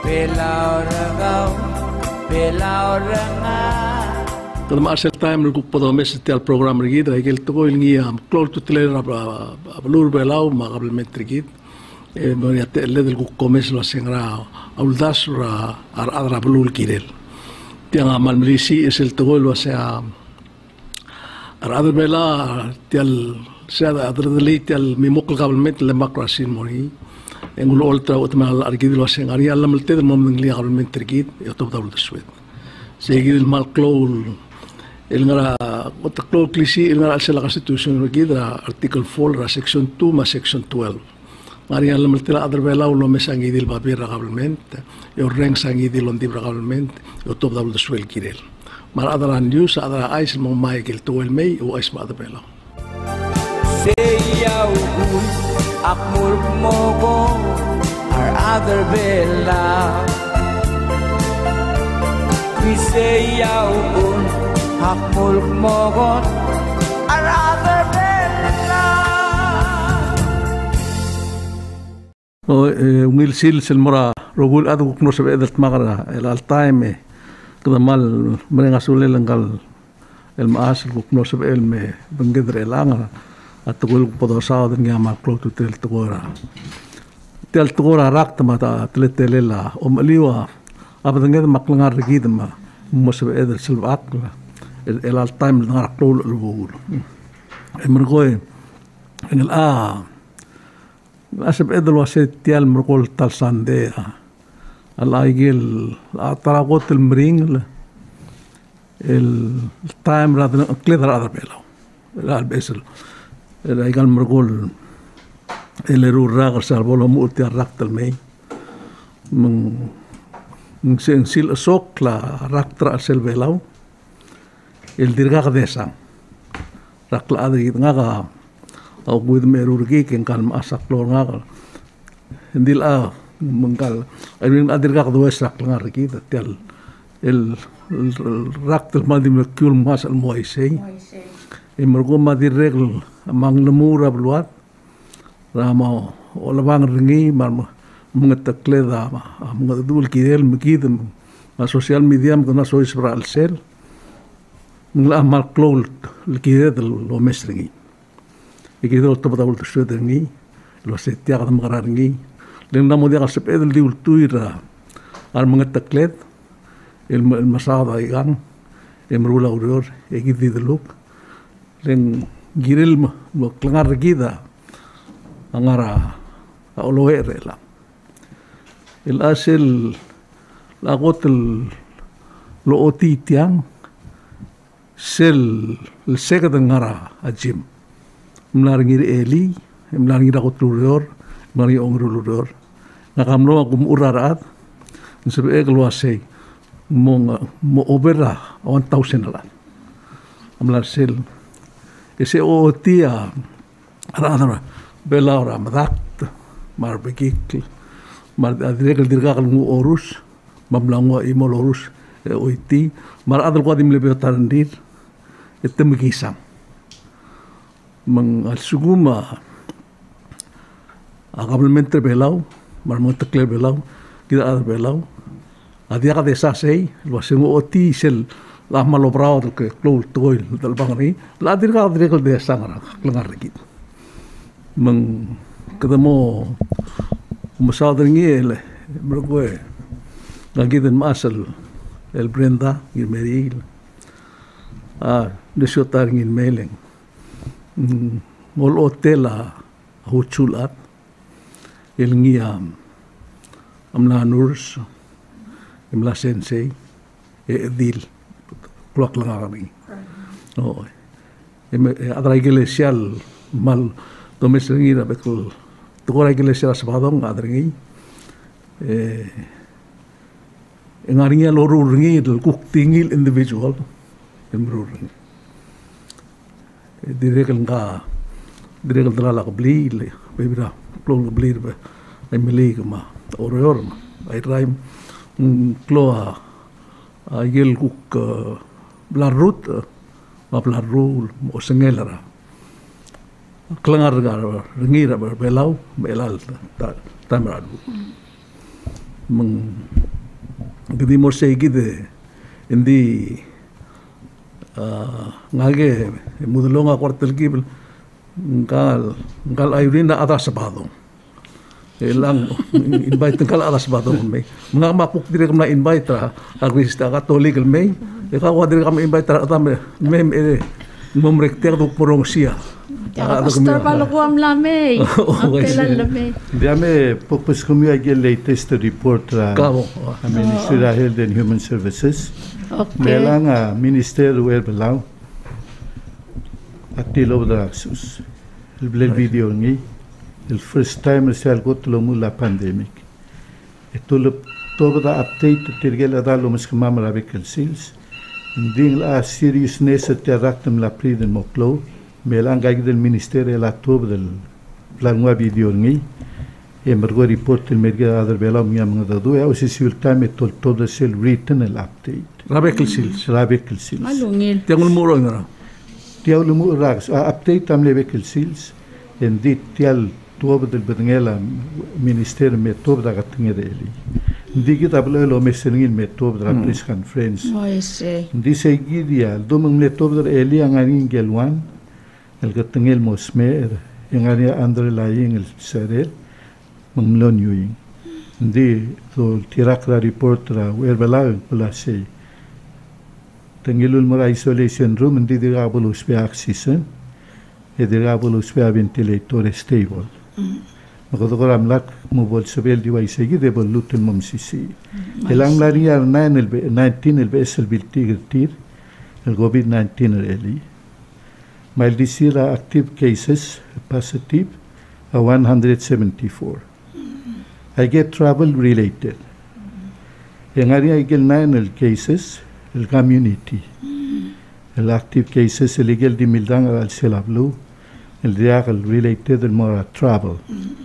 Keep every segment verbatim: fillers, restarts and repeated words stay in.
Belau ragau, belau ranga. Kalau masih time nunggu pada mes setiap program lagi, dah ikut tu ini am keluar tu teler apa belur belau makabel metrikit. Eh, melihat teler tu komes lo sengra, audas ra ar adra belur kirel. Tiang amal merisi esel tu lo sea ar adra bela tial sea adra deli tial mimukul kabel met lemak rasin moni. Engulo ultra utmal argid lo sengari alla melte mo mengli kabel metrikit yotob tabul swed. Seguir mal clol el ngara otaklo klisi el ngara sela constitution regidra article four ra section two ma section twelve mari alla melte adra bela lo mesangi dil babir kabelment yo reng sangi dil on dibra kabelment yotob tabul swed kirel mar adra news adra ais mo michael to el mei o ais ma adra bela Seyaw gun akmul mogo our other bella we seyaw gun akmul mogo our other bella o ngil sil sel mora rogul adu kno sabe edat magara el al time kada mal merenga sule lengal el maas kno sabe el me bengedre langa atugul podo sao den ngama klo tu tel tugora tel tugora rakta mata tletelela o maliwa abadenged maklangar rigidma mosbe eder silvakla el al time ngar klo lbul emergoy en el a asab eder waset tial mergol tal sandea alaigil ataragot el mring el time radna kledra adabelo el besel Era ikan mergol eleru raga salbolo multi raktal mei meng meng sensil sok la raktra selbelau el dirga desa rakla adri ngaga au guid merurgi ken kan masak lor ngaga endil a mengkal arin adirga does rakla ngargi tel el raktal madim kul masal moisei emergo madir regl amang lemura bluat ramo olabang ringi mar mengetakle da mengadul kidel mekidem a social media mena sois bral sel mengla mal klol kidel lo mesringi ikidel to badul tshudringi lo setia gadam garangi len namo dia sepedel diul tuira al mengetakle el masada igan emrula uror ikidiluk len giril mo klangar gida angara oloere la el asel la gotel lo oti tiang sel el sega ngara ajim mlar ngir eli mlar ngira gotlur mari ongrulur nakamno agum urarat sebe eglo ase mo mo obera one thousand la amlar sel ese o tia radara belaura madat mar begik mar adregel dirgal ngu orus mamlango imol orus oiti mar adal qadim lebe tarandir etemgisam mang alsuguma agablemente belau mar montekle belau kita ad belau adia ka desa sei lo sengo oti sel la malo brao que clol toil del bangri la dirga dirga de sangra klangar rigit meng kedemo masadringi ele mergoe ngagiden masal el Brenda Ngirmeriil a desiotar ngin meleng mol hotela huchulat el ngiam amla nurs imla sensei e dil plak langari oh adra iglesia mal domesringi da bekul tokora iglesia sabadong adringi eh engaringa loru ringi del kuk tingil individual emrur direkel nga direkel dala ka bli le bebra plong bli be ai meli ma oror ai raim kloa ayel kuk blarut ma blarul o sengelara klangar gar ringira belau belal ta tamradu meng gidi mo segide hindi ngage mudulonga kwartel gibel ngal ngal ayurin na atas sabado elang invite ngal atas sabado may mga mapuk dire kam na invite ra agrista katolik may ikaw dire kam invite ra tam may mom rekter do porong sia pastor palokuam lame ampelan lame diame purpose kami agel latest report ra Ministry of Health and Human Services melang minister wer belau atilo draxus el blel video ngi el first time sel got lo mu la pandemic etolo toda update tirgel adalo mas kamamara vehicle sales ding la seriousness te raktam la priden moklo melang gag del ministerio la tob del plan wa video ngi e mergo report el merga adar bela mi am da do e si sul time tol todo sel written el update la vehicle sales la vehicle sales malungil tiangul muro ngara tiaw lu mu rags update am le vehicle sales en dit tial tob del bedngela ministerio me tob da gatngere Digi tablo lo meseningin metob dra press conference. I see. Di seguidia domang metob dra eli angani gelwan el gatengel mosmer angani underlying el serel mamlon yuing. Di to tirakra report ra werbala plase. Tengelul mora isolation room di dirabolo spe oxygen e dirabolo spe ventilator stable. Makotokor amlak mobile sebel di wai segi de belutul momsisi. Elang lari ar nine el nineteen el besel biltir tir el covid nineteen eli. Maldisira active cases positive a one hundred seventy-four. I get travel related. Yang hari I get nine el cases el community. El active cases illegal di mildang al selablu el diagal related el mora travel.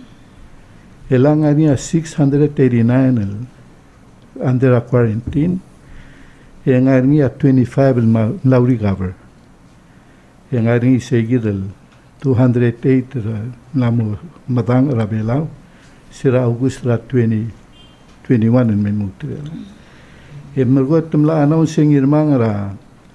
Elang ania six hundred eighty-nine el under a quarantine, yang ania twenty-five el Lauri Gaver, yang ania seguid el two hundred eight namu madang rabelau, sira August ra twenty twenty-one en memutrela. E mergot tumla announcing Ngirmang ra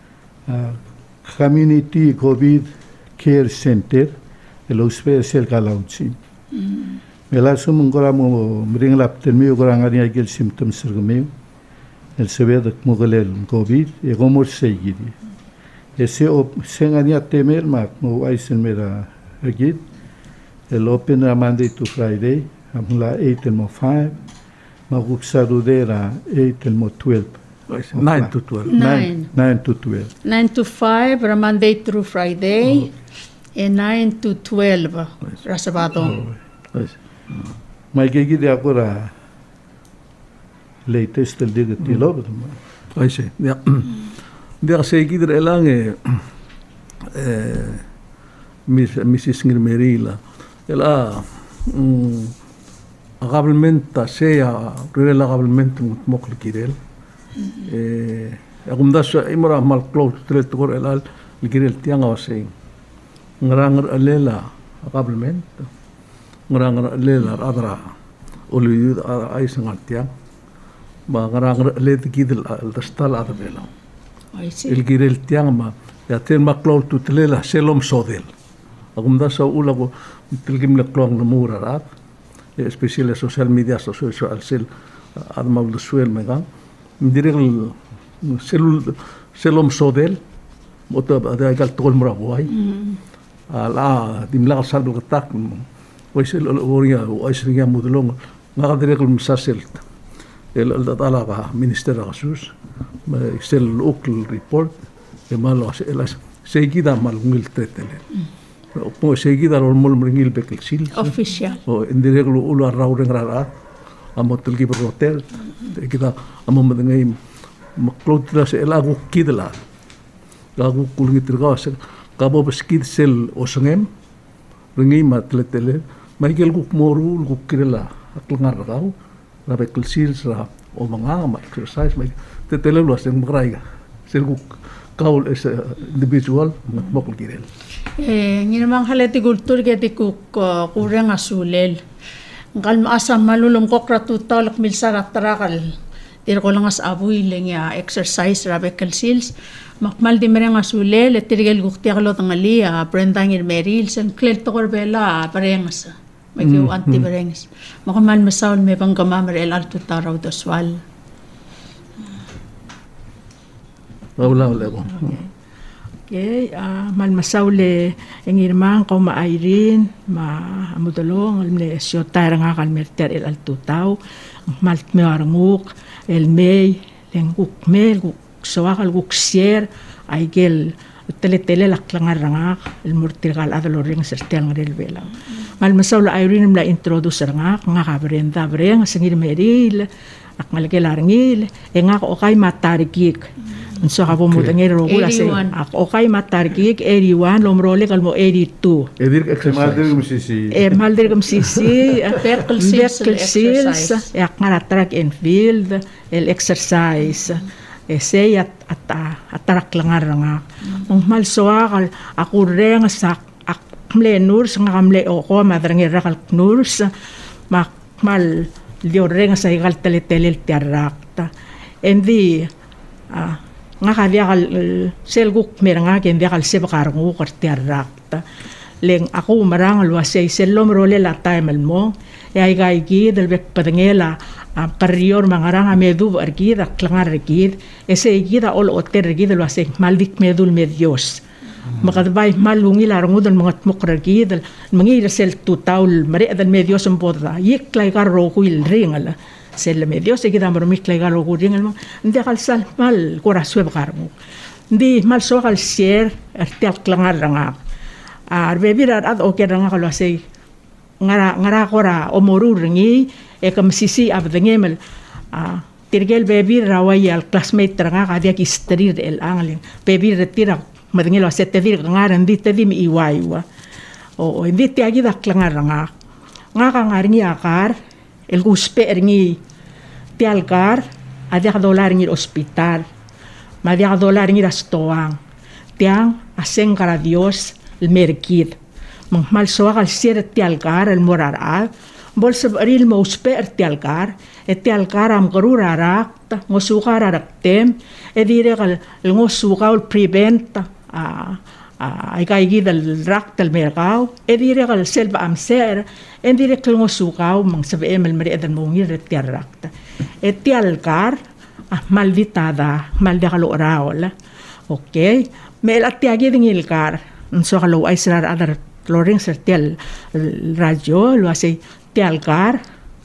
community COVID care center el hospital kalauchi. Mela sumungkora mo mring lapten mi ogorang ani agel symptoms sergmeu el seved mogolel covid e gomor seguidi ese op sengani atemer mak mo aisen mera agit el open a Monday to Friday amla eight el mo five maguk sarudera eight el mo twelve nine to twelve nine nine to twelve nine to five Monday through Friday and nine to twelve Rasabado. Mai gigi de agora latest el diga tilo. I see. Ja. Dia segi der elang eh Ms Ngirmeriil. Ela agabelmente sea real agabelmente mokl kirel. Eh agumdas imora mal close tret gor elal kirel tianga wasing. Ngrang alela agabelmente ngarang lela adra olu ay sangatya ba ngarang le gidel al tastal adbela I see. el girel tiang ma ya ten ma close to lela selom sodel agumda sa ulago tilgim le klong no murarat especially social media social sel adma ul suel mega direl selul selom sodel mota ada gal tol mura boy ala dimla saldo tak ويسل الأوريا وأشريا مدلون ما قدر يقول مساسلت الطلاقة منستر غسوس ما يسل الأكل ريبورت ما له سيلاس سيجيدا مال ميل ترتلين مو سيجيدا لو مول مرينيل بكل سيل official أو إندي يقولوا أولو الراورين رارات أما تلقي بالروتيل كذا أما مدنيم مقلود تلاس إلاغو كيد لا لاغو كل يترغاس كابو بسكيد سيل أوسنهم رنجي ما تلتلين Michael guk moru guk kirela aklangar kau rabe kelsil sera o manga ma exercise mai te tele lu aseng magraiga sel guk kaul es individual mokul kirel eh Ngirmang halati kultur ke ti kuk kurang asulel ngal asam malulum kokra tutalak milsarat tarakal tir ko lang as abuy lang ya exercise rabe kalsils makmal di mereng asule le tirgel gukti aklo tangali a Brenda Ngirmeriil sen klel to korbela parengas magyo anti parengas makmal masaul me panggama merel alto taraw Udesuall. Wala wala ko. Okay, uh, malmasaule ang Ngirmang ko ma Irene, ma amudolong almne syota nga kalmerter el altutaw, malt me arnguk, el mei, len gukmel, guk sawakal guk sier, ay gel tele-tele laklangar nga el murtirgal adaloring sertel ngrel bela. Malmasaule Irene mla introduce nga nga ka Brenda breng sa Ngirmeriil, ak malgel arngil, e nga ko kay matargik. So ako mo tangere rogula say ako kay matargik eighty-one lomrole kalmo eighty-two Edir exercise. Maldir kumsisi. e maldir kam sisi Vertical seals, vertical seals exercise. yak nga track and field el exercise e say at at atarak langar nga mong malsoa kal ako reng sa akmle nurs nga kamle o ko madrangera kal nurs mak mal lioreng sa igal teletelel tiarakta endi ah nga kaya kal selguk meranga ken dia kal sebakarngu kartiarakta leng ako marang luasay selom role la time mo e ay gaigi del bek padangela a parior mangarang a medu argid a klangar argid ese igida ol otter argid luasay maldik medul medios makadbay malungi larngu del mga tmukragid mangira sel tutaul mari del medios empoda yik klay karro kuil ringala sel medios e kita marmik klay karro kuil ringala ndi kalsal mal koraswe bakarmo ndi mal so kal sier artial klangar ranga ar bebirar ad oke ranga kalo asay ngara ngara kora omoru ringi e kam sisi abdengemel a tirgel bebir rawai al classmate ranga kadia ki strir el angling bebir retira madengelo sette dir ngara ndi tedi mi iwaiwa o ndi ti agi dak klangar ranga nga ka ngarngi akar el guspe ringi ti algar adia dolar ngi hospital madia dolar ngi rastoang tiang aseng kara dios el merkid mang mal soa al sier ti algar el morara bolsa ril mo uspe ti algar et ti algar am garura rakta ngosuka raktem e dire gal ngosuka ul prevent a ay kay gidal rakta el merkaw e dire gal selva am ser e dire kal ngosuka mang sabe emel mari edan mo ngir ti rakta et ti algar ah malditada malda kalo raol okay mel ati agi dingil kar so kalau ay sirar adar loring sertial radio lo asay tialgar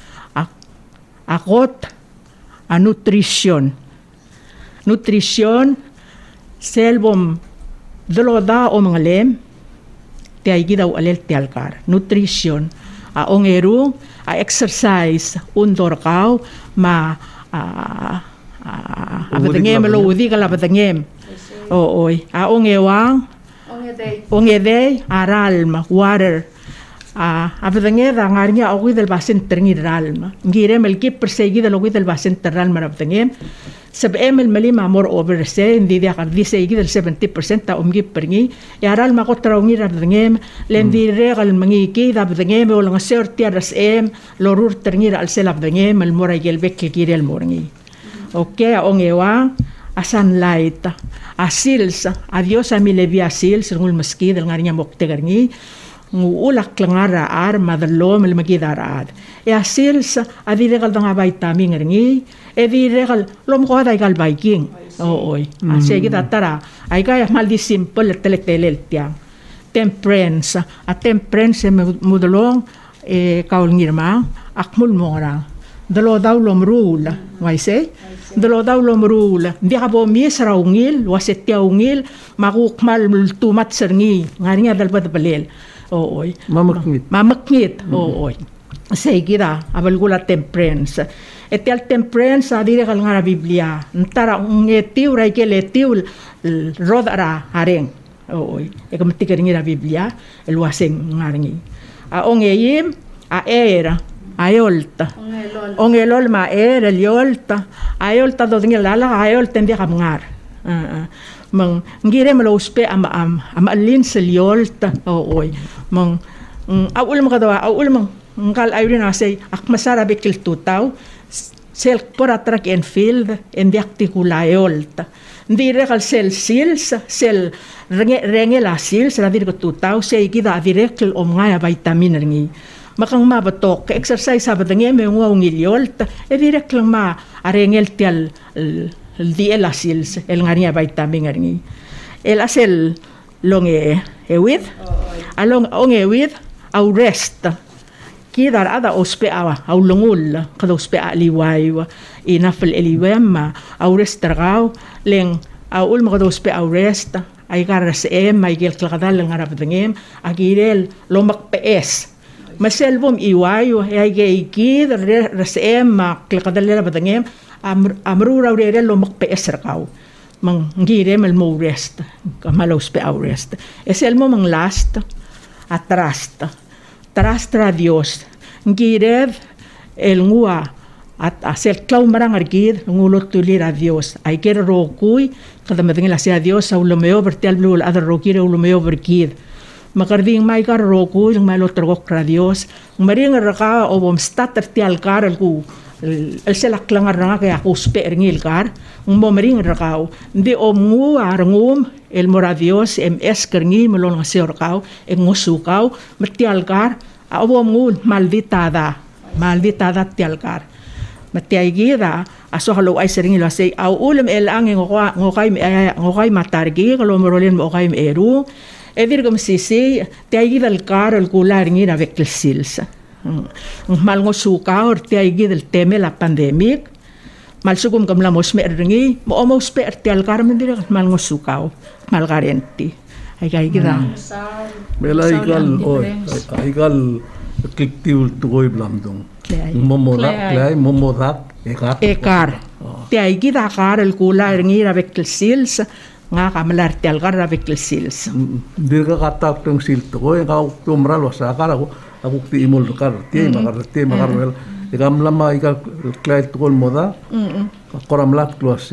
akot a nutrition nutrition selbom doloda o mga lem ti ay gidaw alel tialgar nutrition a ongeru a exercise undor kaw ma a abadangem lo udi kala abadangem o oy a ongewang ongedey aralma water a abadangeda ngarnya ogi del basen terngi ralma ngirem el kip persegi del ogi del basen terralma abadangem sab emel malima more over se indi dia kar di segi del seventy percent ta umgi pergi ya aralma ko traungi abadangem lendi regal mangi ki abadangem o lang serti aras em lorur terngi al sel abadangem el mora gel bek ki el morngi okay ongewa a sunlight a sils a Dios a mi levia sils ngul meski del ngarinya moktegarngi ngulak klangara ar madalom el magidarad e a sils a di regal danga vitamin ngi e di regal lom ko dai gal biking o oi a segi datara ai ga mal di simple teletelel tiang temperance a temperance mudolong e kaul ngirma akmul mora dalo daw lom rule wai se dalo daw lom rule di ka bo mi saraungil waset tiaungil makukmal tumat serni ngarinya dal bad balel o oi Mamakngit. mamakngit o oi say gira abal gula temperance etel temperance adire kal ngara biblia ntara ngetiu rai ke letiu rodara hareng o oi e kam tikeringira biblia el waseng ngaringi a ongeyim a era ayolta ongelol ma er el yolta ayolta do ngel lala ayolta ndi kamngar mang ngire malo uspe am am am alin sel yolta o oy mang awul mo kadawa awul mang ngal ayrin asay ak masara bekil tutaw sel poratrak en field en diarticulaeolta. Dire kal sel sils, sel renge la sils, la dire tu tau se ikida direkl om nga vitamin ringi. Makang mabatok exercise abadenge me ngwa ungiliolta, e direkl ma arengel tial di la sils, el ngaria vitamin ringi. El asel longe ewid, along onge ewid au rest. Kidar ada ospea au lungul kada ospea liwaiwa inafel eliwema au restragau leng au ulma kada ospea au rest ay garas em ay gel klakadal ngarap dengem agirel lomak ps maselvom iwayo ay gay kid resem klakadal la dengem amru raurel lomak ps rakau mang ngirem el mo rest kamalo ospea au rest eselmo mang last atrasta Trastra Dios, ngirev el ngua at asel clau marang argid ngulot tulir a Dios. Ay ker rokui kada medengel asia Dios au lomeo bertial blul ada rokir au lomeo berkid. Makarding mai kar rokui ng malo trogok ra Dios. Maring raka o bom stater tial kar el ku el selak langar nga kaya ku sper ngil kar mo maring rakau ndi om ngu arngum el mora Dios em eskerni melon ngasor kau en ngusukau metial kar abo ngu malditada malditada tial kar metiai gida aso halo ay sering ilo say au ulem el ang ngokwa ngokay ngokay matargi kalau merolen mo kay eru edir gum sisi tiai gida el kar el kular ngi na vek silsa mal ngosuka or tiai gida el teme la pandemic mal sugum kam la mosme ringi mo mo sper tial kar mendir mal ngosuka mal garenti ay kay gida mela igal o igal kiktiul tugoy blamdong momodak klay momodak ekar ekar tiai gida kar el kular ngi na vek sils nga kamalar tial kar na vek sils dir ka katak tong sil tugoy ka tumral wasa kar ako ako ti imol kar ti makar ti makar wel ikam lama ika klay tugol moda koram lak tuas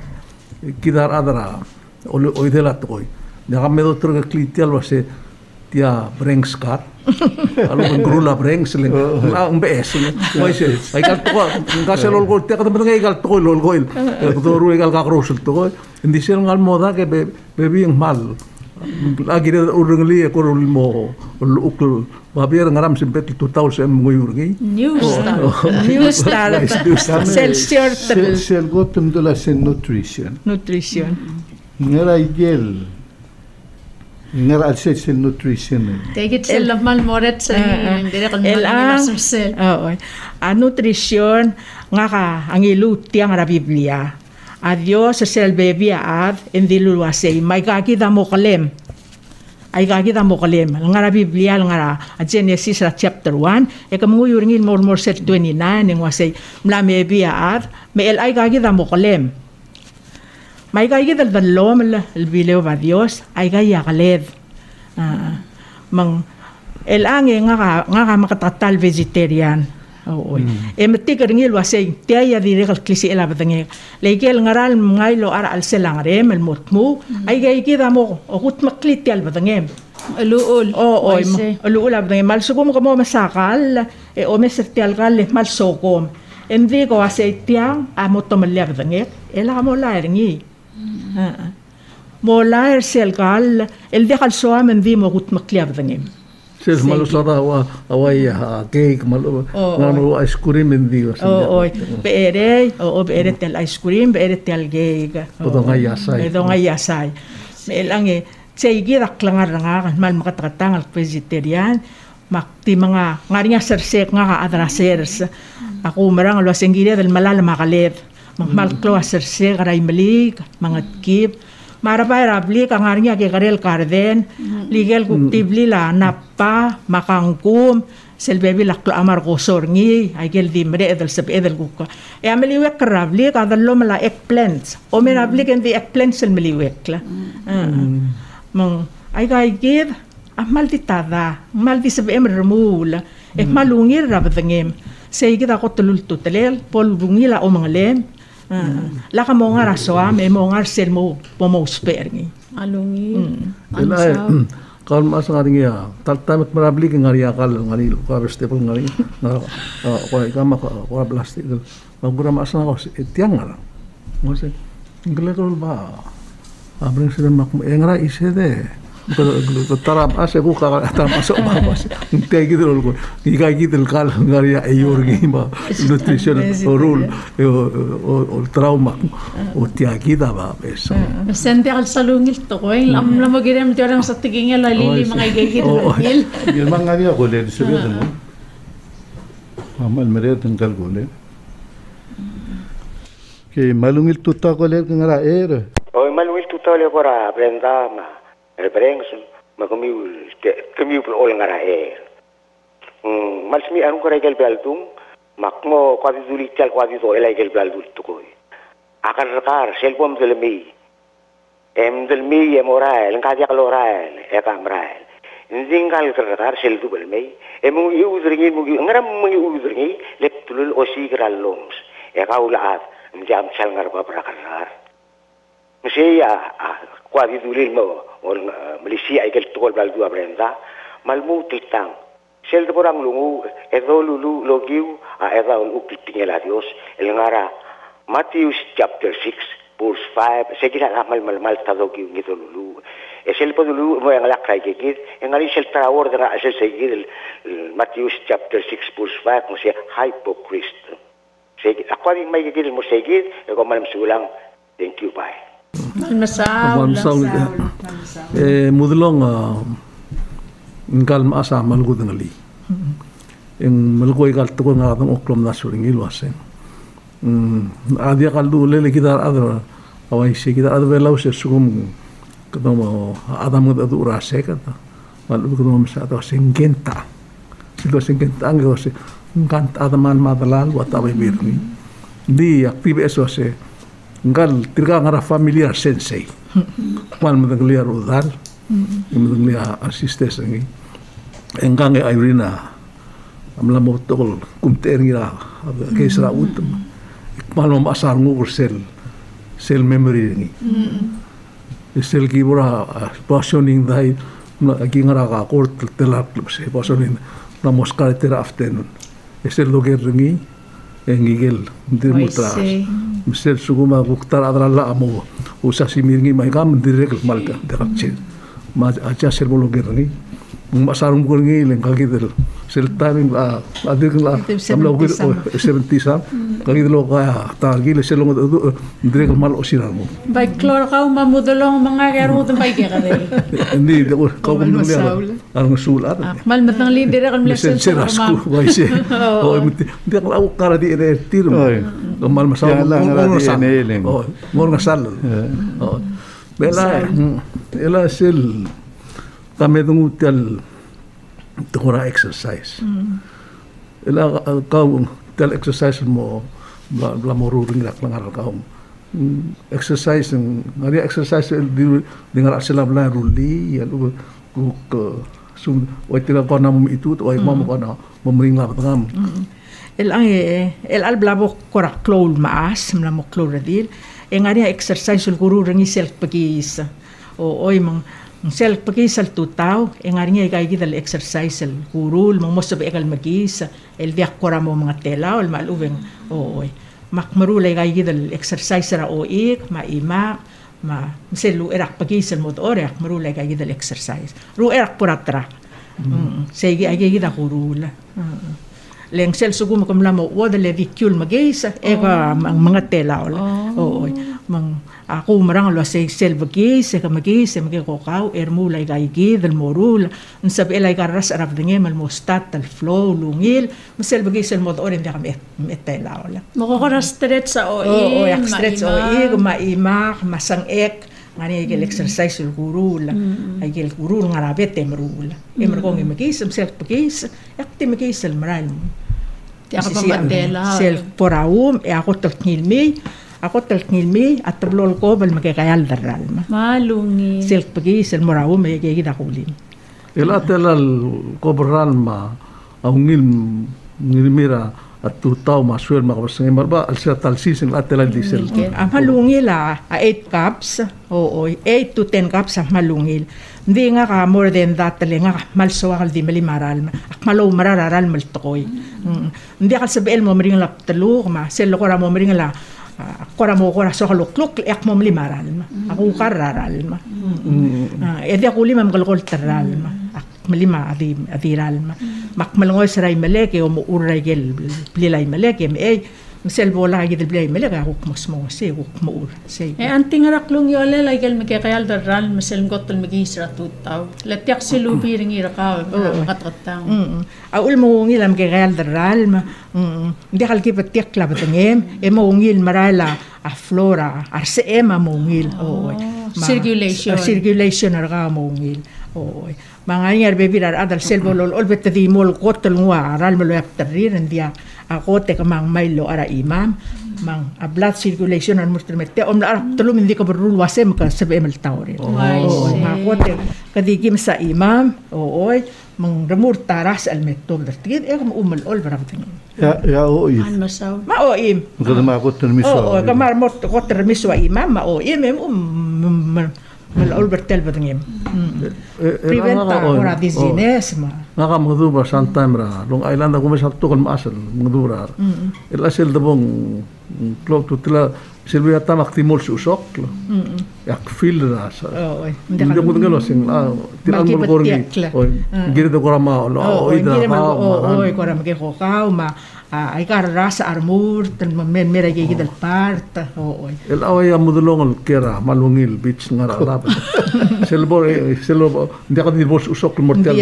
kidar adara oy dela tugoy yakam medo turga klitial wase tia brengs kar alo grula brengs ling la un bes mai se ai gal to ka se lol gol tia ka tamang gal to lol gol to ru gal ka crosul to indi sel ngal moda ke be be mal lagi dia urangli ko mo ukul babier ngaram sempet tu tahu sem nguyurgi new star new star sel sel sel gotum de la sen nutrition nutrition ngara igel ngara al sel nutrition take it sel mal moret sa dire kan el sel oh a nutrition ngaka ang ilut tiang ra biblia a Dios es el bebia ad en dilu asay may kakita mo kalem ay kakita mo kalem ngara biblia ngara a Genesis ra chapter one e kamuyur ngil more more set twenty-nine ng wasay mla bebia ad me el ay kakita mo kalem may kakita dal lom el bileo va Dios ay kaya kaled mang el ange ngaka ngaka makatatal vegetarian oh mm. e meti keringil wasay tiaya dire kal klisi ela batange lekel ngaral ngailo ara al selangare mel motmu mm. ay gay kita mo o kut makliti al batange aluul oh oh aluul batange mal sugum ko mo masakal e o mesertial gal mal sokom endi ko wasay tiang amo to mal batange ela mo la ringi ha mo la sel gal el de kal so amendi mo kut makli batange Ses malu sada wa awaya cake malu ngano ice cream endi was. Oh oh beere o beere tel ice cream beere tel cake. Todo ngayasay. Todo ngayasay. Melange segi raklangar nga mal makatakatang al vegetarian makti mga ngarinya sersek nga adrasers. Ako marang lo sengire del malala makalet. Mal klo sersek ray malik mga kip marapay rabli kangarnya ke karel karden legal kuktibli la napa makangkum selbebi laklo amar gosorngi ay gel dimre edel sep edel gukka e ameliwek rabli kadallo mala eggplants o merabli ken di eggplants el meliwek la mong ay gay gid amal ditada mal di sep em remul e malungir rabdengem sey gid ako tulul tutelel pol bungila o mangalem la ka mo nga raso am e mo nga sel mo mo spergi alungi ela Kalau masa ngari ya, tal tamat merabli ke ngari akal ngari ko vegetable ngari ngara ko ikama ko plastik. Magura masa ko tiang ngara. Mose ngelo ba. Abring sila mak engra ise de. Ko tarap ase ko ka tarap ase ba mas. Inte gitu ko. Ikai gitu kal ngari ya ayor gi ba. Nutrition rule o trauma o tiagi da ba beso. Sente al salungil to ko el am la magirem tiarang sa tiging la lili mga igigit ngil. Ngirmang ngari ko le sabi mo. Amal meret ngkal ko le. Ke malungil tuta ko le ngara er. O malungil tuta le ko ra Brenda ma. El brengsun magamiu kamiu pul ol ngara er. Mm malsmi anu ko regel beltung makmo kwadi duli tel kwadi to elay gel bel dul to ko. Akar kar selbom del mi. Em del mi em oral ngadi akloral e kamral. Nzingal kar sel du bel mi. Em u udringi mu ngaram mu udringi leptul osi gral loms. E kaula at mjam chal ngar ba prakar. Mesiya kwadi duli mo or Malaysia ay kel to bel du Brenda malmu titang. Sel de porang lungu edo lulu logiu a eda un ukitingel a Dios el ngara Matthew chapter six verse five seguirá la mal mal mal tado que ngido lulu es el podulu mo yang la kray ke gid en ali sel trawor de sel seguir el Matthew chapter six verse five mo se hypocrite seguir akwadi mai ke gid mo seguir e ko mal msulang thank you bye Masaw eh mudlong ngkal masa malgud ngali en malgoy kal to nga tong oklom na suring ilwasen mm adia kal du lele kita adra awai se kita adra belau se sugum komo adam da dura se kata malu komo sa to sengenta sito sengenta ango se ngant adaman madalal wa tabai birni di aktive eso se ngal tirga ngara familiar sensei mal mudanglia rodal mudanglia assistance ngi enggang e Irene amla mo tol kumter ngira kesra utum mal mo asar ngur sel sel memory ngi sel ki bora positioning dai agi ngara ka kort telak se positioning na moskar tera afternoon sel loger ngi engigel dirmutra sel suguma buktar adralla amo usa simirngi mai kam direk malka derakche ma acha sel loger ngi masarung ko ngi leng kagidel sel timing a adir la amla ugir seventy sam kagidel ka tagil sel lo direk mal osiramo bay klor ka mamudolong mga garo to bay ka de ndi ko ko ang sulat mal matang lider kan lesen serasku bay se o ndi la ukara di re tir mal masaw mo sa o mo ngasal o bela ela sel kami tungu tel tukura exercise. Ela kau tel exercise mo la la moruring lak langar kau exercise ngari exercise di dengar asal bla ruli ya lu ku ke sum wetila kona mo itu o mo kona mo mring la tangam. El ang el al blabo kora klol maas mla mo kloradil engari exercise ul guru ringi self pagis o oy mang sel pakisal tutaw engari nga igay gidal exercise el gurul mo mosob egal magis el diak kora mo mga tela ol maluveng oy makmarulay igay gidal exercise ra o ik ma ima ma selu erak pakisal mo orek marulay igay gidal exercise ru erak poratra segi igay gidal gurul leng sel sugum kamla mo wadale vikul magis ega mga tela ol oy mang ako marang lo say selvagi se kamagi se magi ko kaw ermulay gaigi del morul unsab elay garas arab dinge mal mustat al flow lungil selvagi sel mod orin dia kami metela ola mo ko stretch sa o o o stretch o i ma ima masang ek ngani gel exercise ul gurul ay gel gurul ngarabe temrul emr ko ngimagi sem sel pagis ek timagi sel maral dia ka pamatela sel poraum e ako toknilmi ako talknilmi at tablol ko bal magkakayal daral ma malungi silk pagi sel moraw may gigi dakulin el atelal kobral ma aungil ngirmira at tutaw masuel makapasangay marba alsa talsisin atelan diesel. Ang malungil ah, eight cups, oo, eight to ten cups ang malungil. Hindi nga ka more than that tali nga malso akal di mali maral ak malaw mararal maltokoy. Hindi akal sabiel mo mering lap talo ma selo ko ra mo mering la kora mo kora so kalukluk ek mo mali maral ma. Ako kararal ma. Eh di ako lima magalkol taral ma. Malima adi adiral ma makmalngoy saray maleke o muuray gel blilay maleke me ay selbo la gid blilay maleke ako mosmo se ko muur se eh anting raklong yole la gel makakayal daral masel gotol magisra tutaw latyak silubi ring irakaw katatang aul mo ngil am kakayal daral ma hindi kalki patiak la batangem e mo ngil marala a flora arse ema mo ngil o circulation circulation arga mo ngil o mga ngar bebirar adal selbo lol olbet di mol kotol ngwa aral melo yaptarir ndia ako te kamang mailo ara imam mang a blood circulation an muslimete om la tulum hindi ko berul wasem ka sabe mel tawre o ako te kadigim sa imam o oy mang remur taras al metob dertigid e kam umel ol barabatin ya ya o i an masaw ma o im kada ma ko termiso o kamar mot ko termiso imam ma o im um mal ol bertel batangem preventa ora disease ma Ngaka mengdura sometime ra long island ako masal tukal maasal mengdura el asel dabong klok tutila silvia tamak timol susok yak feel ra sa hindi mo ngalo sing tilang mo gorgi o gire do korama o ida ma o o korama ke kokau ma ay karasa armur tan men mera ge gidal part o el away amudulong al kera malungil beach ngara lab selbo selbo hindi ako dibos usok mortel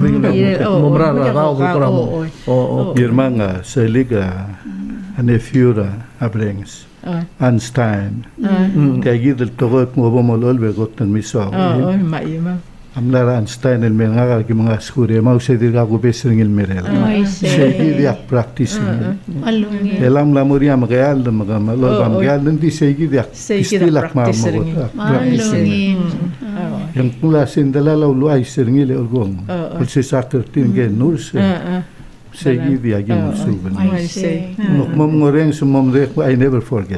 momra ra ra o koramo o Ngirmang sa liga anefura abrengs Einstein kaya gidal tokot mo bomolol begot tan miso o ma ima amlara Einstein el menga ki mga skure mau se dirga ko besring el merel se gidi ak practice malungil elam la moria magayal mga malol bam gayal ndi se gidi ak istilak ma mo malungil yang pula sindala lu ay seringile orgong el se sakter tinge nur se se gidi ak mo suben mom ngoreng sumom rek I never forget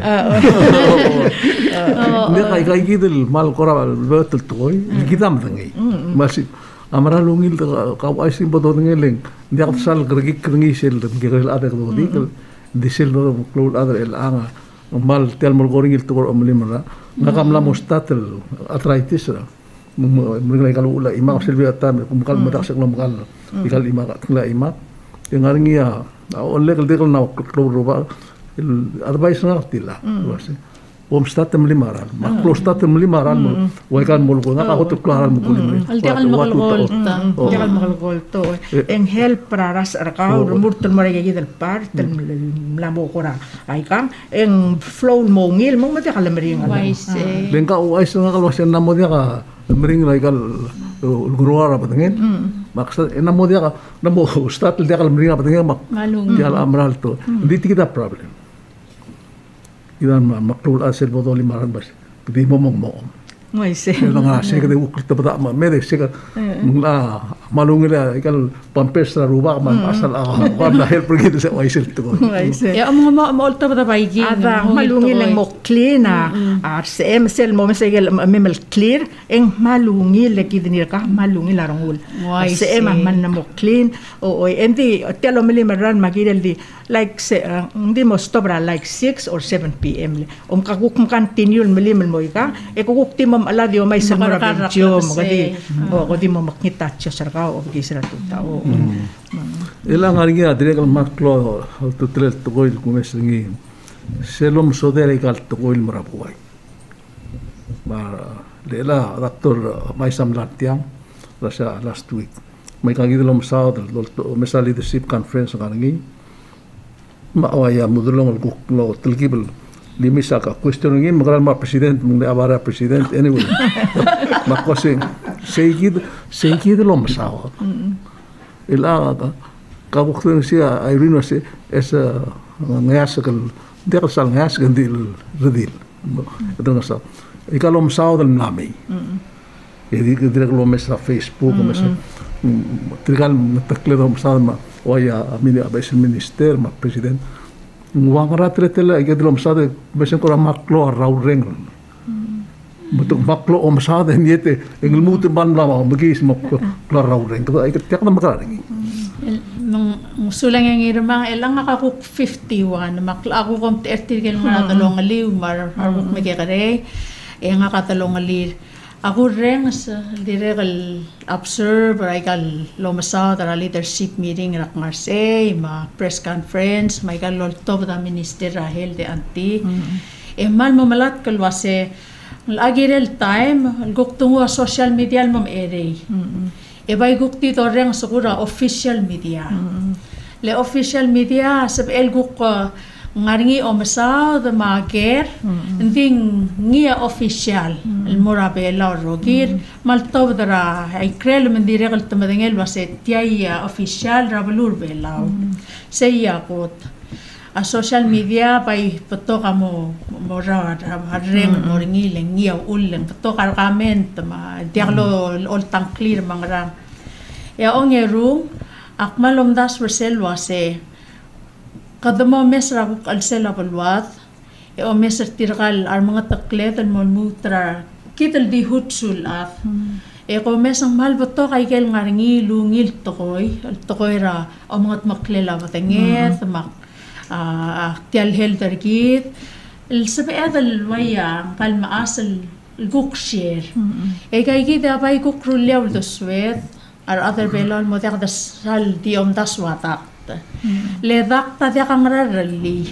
Hindi kay kay gidel mal kora betul toy gidam tangi masih amara lungil ka ay sim bodo ngeleng hindi ako sal grigi kringi sel ngirel ada ko dikal di sel no klol ada el anga mal tel mal goringil to or omlimara nakamla mustatel arthritis ra mungkin kalau ula ima silvia tam kumkal madasak no mukal ikal ima kala ima yang aringia olle kal dekal na klol roba advice na tila wase Om statem limaran, maklo statem limaran, wakan mulko na ako tuklaran mo kulim. Aldiakal makalgol ta. Aldiakal makalgol to. En help praras arakaw, rumurtol mo rin gagidal part, lamo ko ra. Ay kam, en flow mo ngil, mong mati kalamering. Waise. Lengka uwais nga kalwasan na mo diya ka, mering na ikal ulguruara patangin. Maksa, na mo diya ka, na mo statel diya kalamering patangin, malung. Diya amral to. Hindi kita problem. Iwan ma maklul asel bodo limaran bas di momong mo Ngai se. Kaya nga siya kada ukit tabata ma mere siya mula malungila ikal pampes na ruba man asal ako kam na help pergi sa waisel to. Ngai se. Ya mo mo mo tabata baigi. Ada malungil lang mo clean na ar se em sel mo mesegel memel clear eng malungil lagi dinir ka malungil arangul. Se em man na mo clean o o endi telo mili maran magidel di like se hindi mo stop ra like six or seven p m om kakuk continue mili mo ika e kukuk timam ala di may sa mura video mo kadi o kadi mo makita siya sa kao o gisira tuta o ilang hari nga dire kal maklo to trel to goil kumesingi selom sodere kal to goil marapuay ba lela doctor may samlatiang rasa last week may kagidlom sa to mesa leadership conference kangi maawaya mudulong al kuklo tilgibel limisa ka question ngin magral ma president mung abara president anyway makosing seigid seigid lo masawa ila ka kabukten siya Irene si esa ngayasakal dekasal ngayasakal dil redil ito nga sa ikalom saw dal nami Jadi kita kalau mesra Facebook, mesra trigal takle dom sa ma oya mini abes minister ma president. Nguang ratre tela ike dom sa de besen kora maklo raureng. Betul maklo om sa de niete engel mutu ban lama begis mo klo raureng. Kita ike tiak na makarang. Nung sulang yang Ngirmang elang ako fifty-one makla ako kom tertigil nga talong aliw mar aruk magkakare e nga katalong alir ako ring sa direct observe ay kal lomasa tara leadership meeting rak marse ma press conference may kal loltob da minister Rahel de anti e mal mamalat kalwase agirel time guktungo social media mom ere e bay gukti to reng sukura official media le official media sab el guk ngaringi o masa the mager nding ngia official el morabela rogir maltob dara ay krel men direct tamadengel wase tiaya official rabalur bela seya kot a social media bay patoka mo mora harreng moringi lengia ulen patoka comment ma diaglo ol tang clear mangrang ya onge room akmalom das versel wase kadamo mesra kuk alsela balwat e o mesra tirgal ar mga taklet al mon mutra kital di hutsul af e ko mesang mal bato kay kel ngaringi lungil tokoy al tokoy ra o mga maklela batenget mak ah tial hel targit el sabi adal waya kal maasal guk share e kay kita bay guk rulyaw do swet ar other belon mo tak das sal diom das watak le dakta dia kangrarali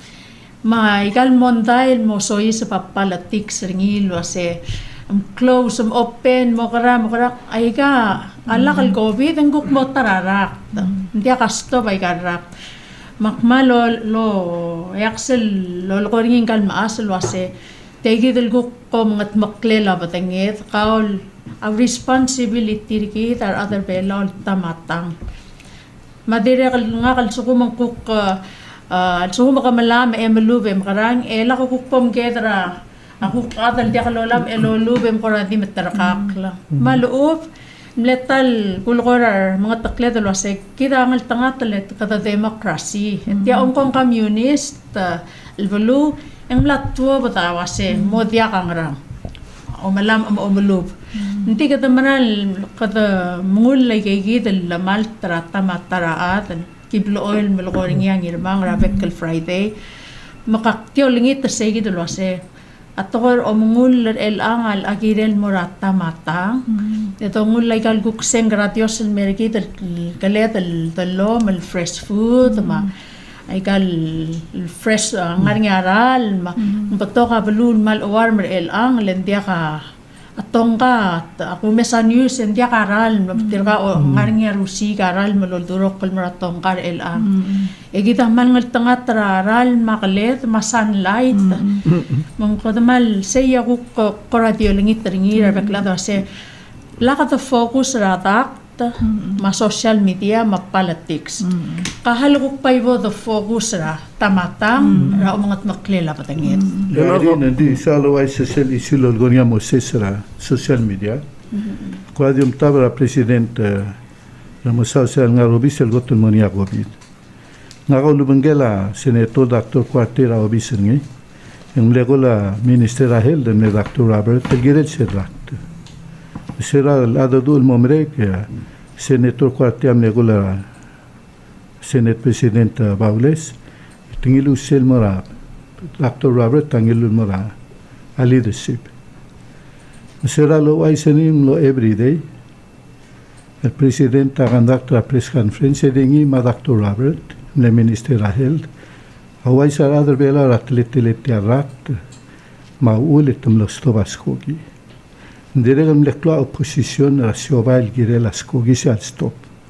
ma ikal monday mo soy sa papalatik sringil wase am close am open mo kara mo kara ay ka ala kal covid ang guk mo tararak dia kasto bay karak makmalo lo yaksel lo lo ringin kal maasal wase tegi del guk ko mga maklela batanget kaol a responsibility kit ar other belon tamatang madire kal nga kal sukumang kuk uh sukumang kamalam e malubem karang e la ko kukpom gedra ako kadal dia kalolam e lolubem ko ra di matarakakla maluop mletal kulkorar mga taklet wase kita ngal tangatlet kada democracy dia ongkong communist alvolu ang latwo batawase modia kangrang o malam am omelub hindi ka manal kada mungulay kay gidal lamal trata mataraat kiblo oil malkoring yang Ngirmang Rabekel Friday makaktiyo lingit sa gidal wase atokor o mungul el angal agirel morata mata ito ngulay kal gukseng gratios el mergi del kalet el talom el fresh food ma ay kal fresh ngaring aral ma pato ka balun mal warmer el ang lendia ka atong ka ako mesa news endia karal matirka o ngaring rusi karal maloldurok kal maratong kar el ang e kita man ngal tanga traral maklet ma sunlight mong kodamal say ako ko radio lingit ringira beklado se lack of focus ratak ma social media ma politics kahalukok pa ibo the focus ra tamatang ra umangat maklela patangit Irene nanti salo ay social issue lo Ngirmang Moses ra social media kwa diom tabra president na masal nga robisel goton monia covid nga ko lubengela senator doctor Quartera obisen ngi ang legola minister Rahel den doctor Robert Giret sedrat sera lado dul momre que senator Quartiam negula senate president Baules tingilu sel mora doctor Robert tingilu mora a leadership sera lo ay senim lo everyday el president conduct a press conference dingi ma doctor Robert le minister Rahel away sa other bela atletelet rat ma ulit tum lo stobaskogi Direm lekla opposition rasioba el gire las cogisi al stop.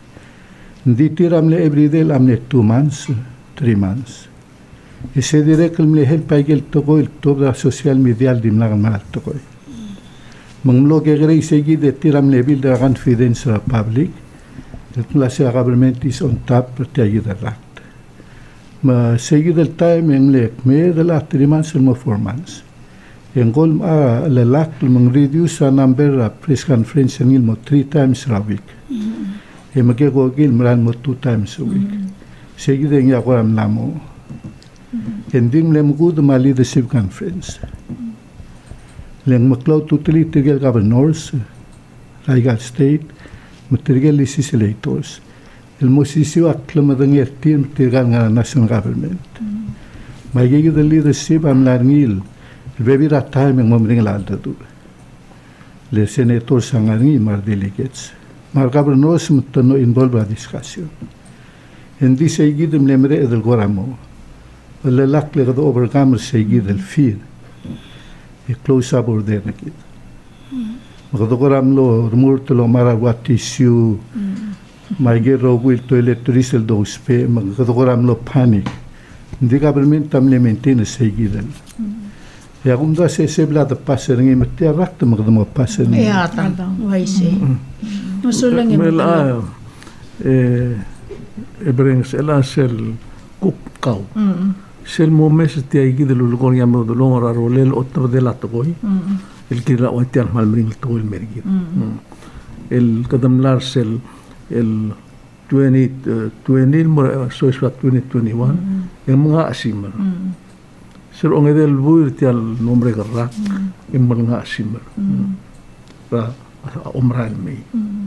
Ditiram le everyday amne two months, three months. E se direk le help agel togo el top da social media al dimlag mal togo. Manglo ke grei segi de tiram le bil da confidence la public. El clase government is on top per te agir rat. Ma segi del time en le me de la three months or four months. Yang gol ah lalak mang reduce sa number of press conference ngil mo three times a week. E magke ko gil maran mo two times a week. Sige ding ya ko am namo. Ending lem good ma leadership conference. Leng maklaw totally tigel governors, Raigal State, mutirgel legislators. El mo sisiw akla madang ertin tirgal nga national government. Magiging the leadership am larngil. Very that time yang memberi ngelada tu, le senator sangarni mar delegates, mar governors mutano involve a discussion. Hindi segi dem lemre edel goramo, le lak le gado overcome segi del fear, e close up or there nakit. Magado goram lo rumurto lo mara what issue, magero will toilet risel do spe, magado goram lo panic. Hindi government tam le maintain segi del. Ya kumda se sebla de passer ngi metti rakta magdamo passer ngi. Ya ta. Wai se. Masulang ngi. Mela eh e brings ela sel kup kau. Sel momes ti ai gide lu kon yam do lo ra rolel otto de la to koi. El kira o tian mal mring to el mergi. El kadam lar sel el twenty twenty so is what twenty twenty-one el mga asimar. Sir ong edel buir tial nombre garra imal nga simmer ra umral me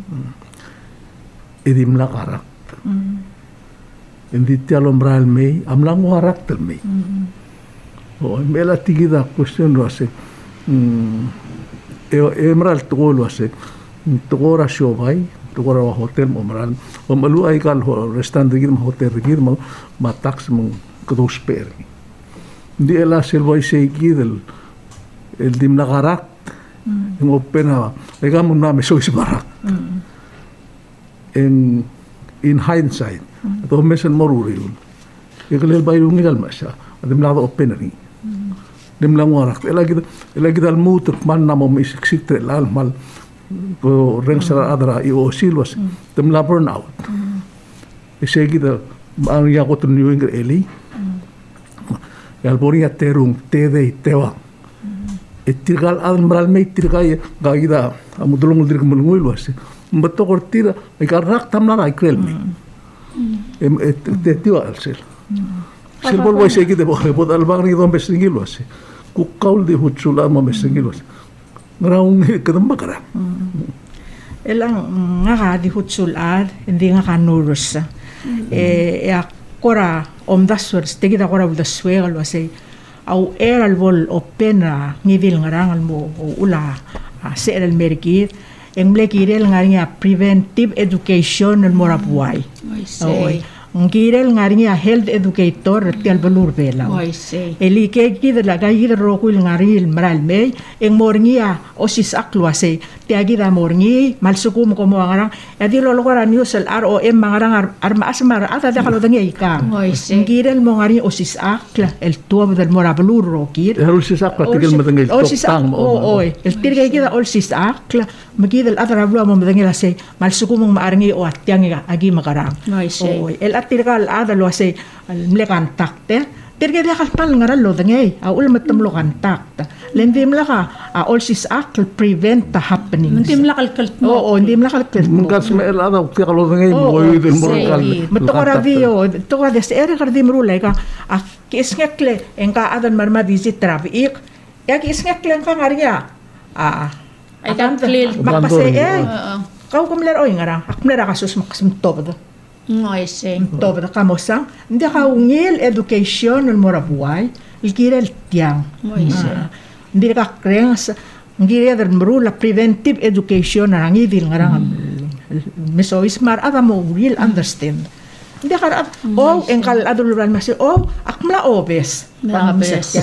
edim la karak indi tial umral me am lang warak tel me o mela tigida question lo ase e emral to lo ase to ora shobai to ora hotel umral o malu ay kal restaurant gir hotel gir ma ma tax mo kdos per di ela selva isegi del el dim nagarak ng opena ega mo na meso isbarak in in hindsight to mesen moruriul iglel bayru ngal masha dim la opena ni dim la warak ela gid ela gid al mutuk man na mo isiksik tre lal mal ko rengsara adra i o silwas dim la burnout isegi da ang ya ko tun yung eli Alboria terung tede tewa. Itirgal al maral me itirgai gagida amudulong dir kumulngul wase. Mbato kortira ikarak tamla ay krel me. Em te tiwa alsel. Sel bol wase gide bo bod albagri don besingil wase. Ku kaul de hutsula mo besingil wase. Ngraung kadam makara. Elang nga di hutsular hindi nga kanurus. Eh ya kora om dasur stegi da kora da swel wase au er al vol opena ngivil ngarang mo ula ser el mergit en blekirel ngaringa preventive education el morabuai oi ngirel ngaringa health educator tial balur bela Oi se. eli ke ki de la gai de rokul ngaril maral me en morngia osis aklwase tiagi da morngi malsukum ko mo ngarang edi lo lokora news el R O M ngarang ar ma asmar ata da kalo dangi ka Oi se. ngirel mo ngari osis akla el tuab del morablur rokir el osis akla tigel matangil tang mo oi el tirga ki da osis akla magid el adra blo mo madangila se malsukum mo maaringi o atiangi agi makarang Oi se. oi el tirgal ada lo ase mlekan takte tirga dia kalpal ngaral lo dangay a ul matam lo kan takta lendim la ka a all sis act prevent the happening Ndim la kalkal mo. oo ndim la kalkal mungkas me el ada ukti kalau ngay mo yudel mo kal to kara vio to kara des er kar dim rulay ka a kisngekle en ka adan marma visit traffic ya kisngekle ka ngaria a Ay kan klil. makpase eh Oo. kau kumler oy ngara akmler kasus makasum tobdo Oi se. Todo da kamosa, hindi ka ungil education ng morabuay, ilkirel tiang. Oi se. Hindi ka krengs, hindi ka marula preventive education na ngidil nga miso ismar ada mo will understand. Hindi ka oh engkal aduluran masi oh akmla obes. Obes.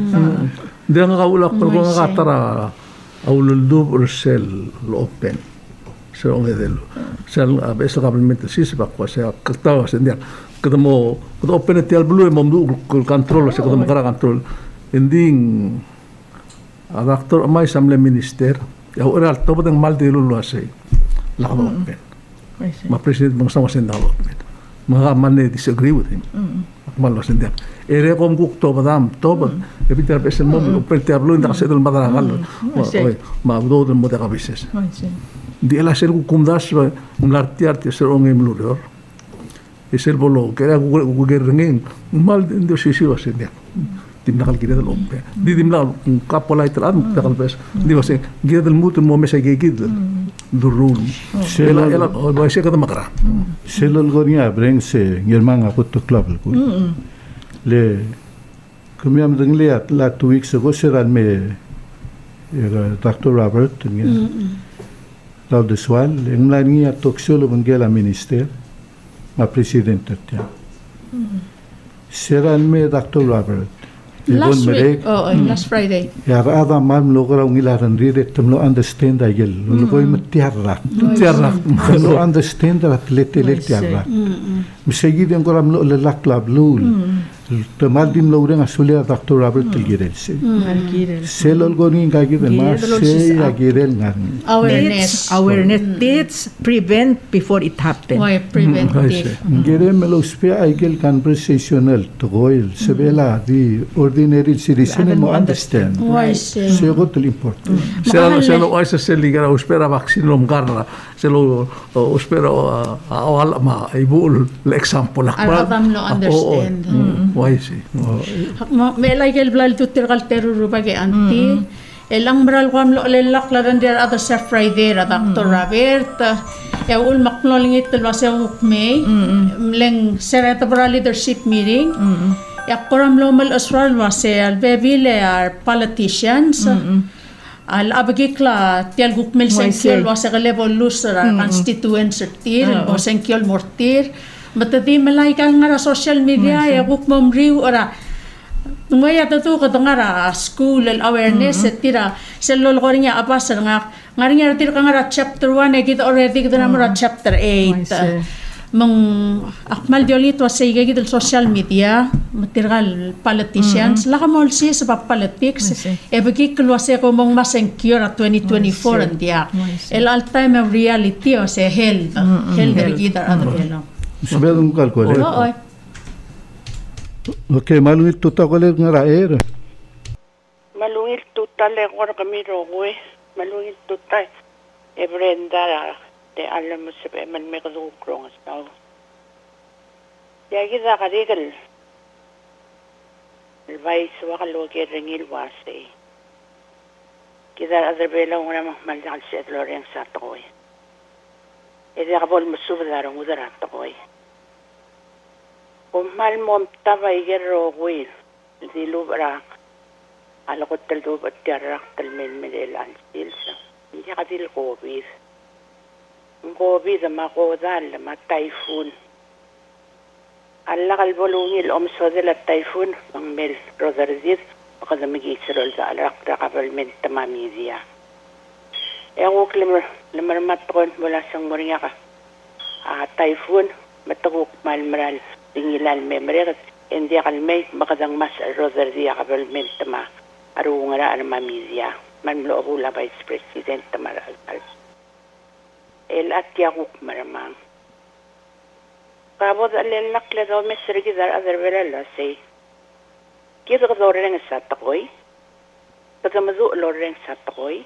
Hindi nga kaulak pero nga katara aululdo or sel open. So on edel sel abes kabelmente sis bakwa se katawa se ndia kadamo kado open tial blue mo control se kadamo kara control ending a doctor mai samle minister ya ora to bodeng mal de lo ase la open ma president mo sama sen da open mga man disagree with him. Akmal was hindi. Ere kom kuk to badam to bad. Ebi ter besen mo operter lo inda kasedel madaragal. Ma do del moda kabises. Di ela ser kumdas un larti arti ser on emlur. Es el bolo que era gugerngin mal ndo sisi was hindi. Tim nakal kira del ompe. Di dim la un capo la itral nakal bes. Di was gira del mut mo mesa gegid. Durul. Ela ela va ser kada makara. Selol gonia breng se Ngirmang ako to club ko. Le kami am deng le la two weeks ago seran me era Doctor Robert ngi. Udesuall en la niya toxolo bangela minister ma presidente tia. Seran me Doctor Robert. Last week, oh, mm. last Friday. Ya ada mal logra un ilaran rire temlo understand agel. Lo koy matiarra. Tiarra. Lo understand that lete lete arra. Misegi den goram lo le laklab lul. Temal dim lo uren asulia Doctor Robert Ngirmeriil se. Selol goni gagi de mas se Ngirmeriil ngan. Awareness. Awareness. Dates prevent before it happens. Why preventive? Ngirmeriil melo spia agel conversational to goil sebela di ordinary citizen mo understand. Why say? Se got important. Se lo se lo ai se ligara uspera vaccine lo mgarra. Se lo uspera awal ma ibul le example akbar. Adam no understand. Why say? Me like el blal tutir gal teruru bagi anti. Elang bral kwam lo lelak laran der other sa Friday ra Doctor Robert. Ya ul maknoling it lo sa ukme. Leng sereta bra leadership meeting. Ya koram lo mal asral wase al bebile are politicians. Al abagikla tial gukmel senkiol wase level lusra constituents tir o senkiol mortir. Matati malay ka nga social media ya gukmom riu ora ngaya tatu ka ngara school awareness tira selol goringa apasar nga ngaringa tir ka ngara chapter one e kita already kita namura chapter eight mang akmal diolit was say gigil social media material politicians la kamol si sa politics e bagi klose ko mong masencure twenty twenty-four andia el all time of reality o se health health gidar adrelo. Sabi ang kalkule. Oo. Okay, malungit tuta ko lang nga raer. Malungit tuta lang ko kami rogoy. Malungit tuta. E Brenda, de alam mo sabi, man may kadukrong as tao. Kaya kita karigal. Albay sa wakalogi ringil wasi. Kita adarbela ko naman malakal si Edlorian sa tokoy. E di kabol masubadarang udarat tokoy. Kung mal mo tabay gero goy, di lubra, alakot tal lubat tiarak tal men medelan silsa. Hindi ka dil COVID. Ang COVID ang makodal, ma typhoon. Alla kalbolungil omso de la typhoon, ang mel rodarzit, baka damigisirol sa alak rakabal men tamamizia. E ang uklimar, lamarmatkon mula sang moringa ka. Ah, typhoon, mataguk malmaral. Ingilal memre hindi kalmay makadang mas rodarzia kabal men tama. Arungara ang mamizia. Manlo hula Vice President Tamaral. El atya kuk maramang. Kabod alilak le daw Mister Gidar other verela say. Kita ka daw rin sa takoy. Kada mazu lo rin sa takoy.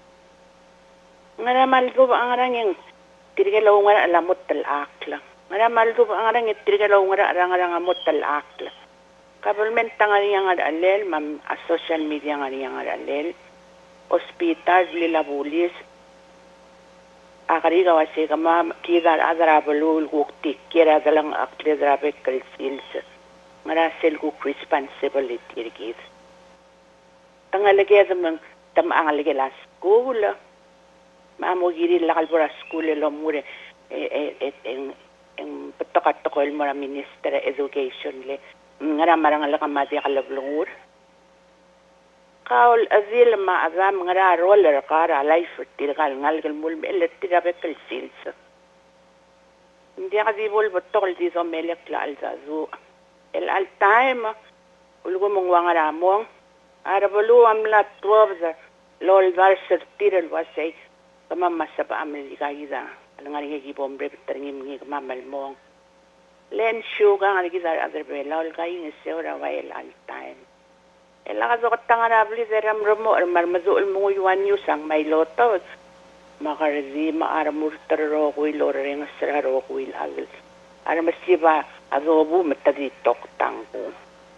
Ngara maldo ba ang aranging tirigalaw nga alamot talakla. Ngara maldo ba ang aranging tirigalaw nga arang amot talakla. Kabulment nga niya nga alel, mam a social media nga niya nga alel. Hospital lila bulis. Akari gawa si kama kidar adara balul gukti kira dalang akli drabe kalsils. Ngara sel guk responsibility rigid. Tangalagay damang tam angalagay la school. Maamo giri lakal bura school lo mure eh eh en en patokat ko el mura minister education le ngara marang la kamati kalablungur. Kaul azil ma azam ngara roller kara life tilgal ngalgal mul mel tirabe kalsils. Hindi kasi bol botol di so melek la alzazu. El al time ulgo mong wangara mong arabulu amla twelve lol verser tiral wasay kama masaba amli kayida alangari gi bombre taringim gi mamal mong len shuga nga gidar other bela ol kayo ngesew raway all time. Ela ka zokot tanga na bli zeram romo or marmazuol mo yuan yu sang may loto. Makarzi maaramur taro ko iloreng saro ko ilagil. Ara masiba adobo mataditok tangko.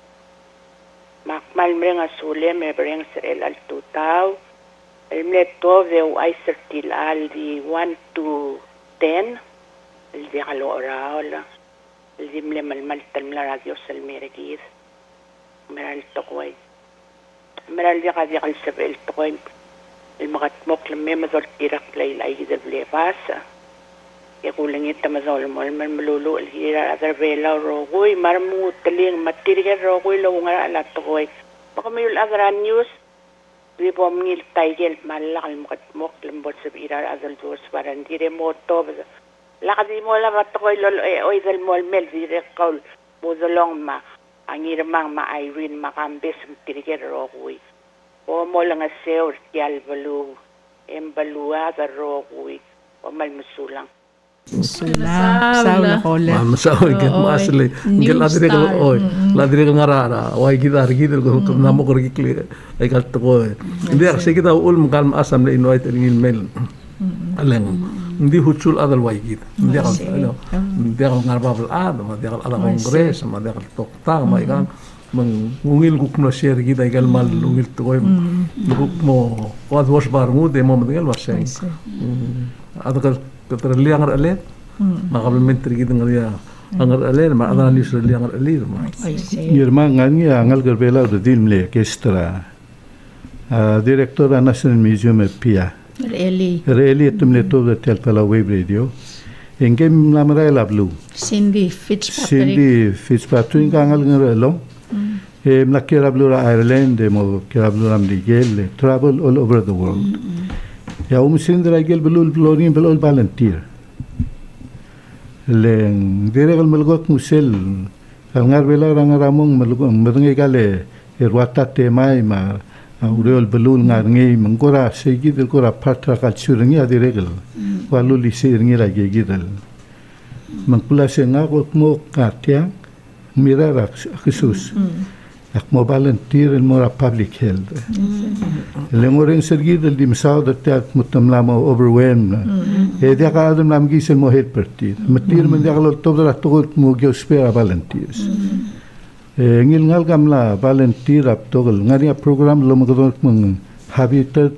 Makmal mrenga sule me breng serel al tutaw. El mleto veu ay sertil al di one to ten. El di kalo oraola. El di mle malmal talmla radio sal meregir. Meral tokway. Meral di kadi kal sabel tokway. El magatmok lemme mazol tirak play lay gidal blebasa. Yakulang ita mazol mo el malululo el hira adar vela rogoy marmu taling matirga rogoy lo nga ala tokway. Baka mayul adara news. Di po mngil taygel malakal magatmok lembot sa irar adal dos paran dire moto. Lakadi mo la batokoy lolo eh oy dal mol mel dire kaul buzolong ma ang Ngirmang ma Irene makambes tirger rogoy. O mo lang aseur tial balu embalua da rogoy o mal musulang. Sulang saula kole. Ma masawi ket masle. Ngel adire ko oy. Ladire ko ngarara. Wai kita argidel ko namo ko kikli ay kalto ko. Hindi kasi kita ul mukal asam le invite ngil mel. Aleng. Hindi hutsul adal wai kita. Hindi ako ano. Hindi ako ngarbabal ad, hindi ako ala kongres, hindi ako toktang, may kan mengungil kuk no share kita igal mal ungil to ko kuk mo what was bar mo de mo mengel wasay. Ada ka terliang alet, makamplementary kita ngalia angar alet, ma ada news liang alir ma. Ngirmang ngani angal gerbela udil mle kestra. Director National Museum of Pia. Really. Really, tumle to the Telpala Web Radio. Engem namra lablu. Cindy Fitzpatrick. Cindy Fitzpatrick angal ngarelo. Em la kerablu Ireland, mo kerablu ram ligel, travel all over the world. Ya um sindra gel belul blorin belul volunteer. Leng diregal melgot musel. Ngar bela rangaramong melgot merengale erwata temai ma Udesuall belul ngar ngai mengkora segidel kora patra kalsurengi adiregal walu lisengi lagi gidel mengpula senga kok mo katia mira rak khusus ak mo volunteer in mora public health lengoreng sergidel di misao datat mutamla mo overwhelm e dia ka adam lam gisen mo head party matir men dia kalol tobra togot mo geospera volunteers ngil ngal gamla volunteer ap togol ngaria program lo magadon meng habitat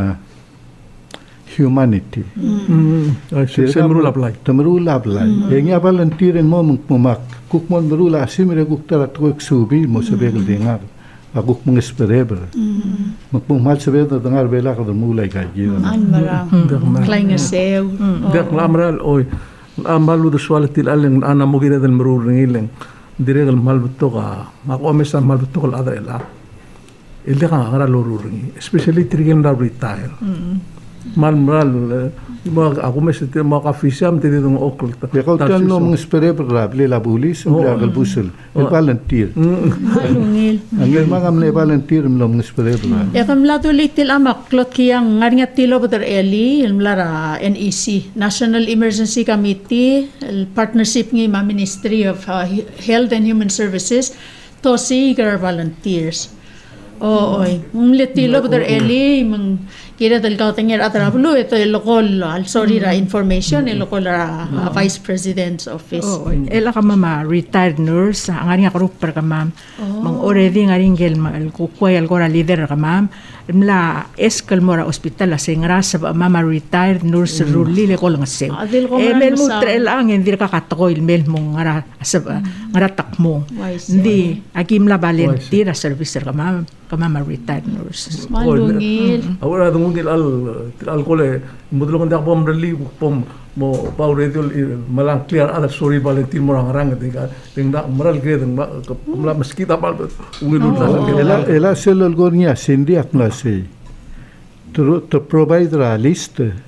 humanity semrul apply temrul apply engya volunteer en mo meng mak kuk mon berul asimre kuk tara tok subi mo sebegel dengar akuk meng espereber mak meng mal sebeda dengar bela ka mulai gaji an mara kleine seu dak lamral oy amalu Udesuall til aleng ana mogire del merur ngileng diregal malbutoka ako mesa malbutoka ada ela ilde ka ngara lorurungi especially trigen da retire mal mal mo ako mesa te mo ka fisam te dong okul ta ya kau tan no meng spere berab le la bulis mle agal busul el volunteer malungil angel magam le volunteer mlo meng spere berab ya kam la to litil amak klot kiyang ngarnga tilo beter eli el mlara N E C National Emergency Committee el partnership ngi ma Ministry of uh, Health and Human Services to si gar volunteers o oy mung letilo beter eli meng kira del kau tengir atrablu ito el lokal al sorry ra information el lokal ra Vice President's Office oh ela ka mama retired nurse angari nga group per ka mam mang already ngaring gel mal ku kway al gora leader ka mam mla eskal mora hospital sa ngrasa mama retired nurse ruli le kol nga sew e mel mo trel ang endir ka katoil mel mo ngara asab ngara takmo ndi agim la volunteer service ka mam ka mama retired nurse malungil awara dungil al al kole mudlo ndak bom reli pom mo pau radio malang clear ada sorry volunteer mo rang tinga tinga moral grade mla meskita bal ungilun ela ela selol gornia sendi akla se to to provide a list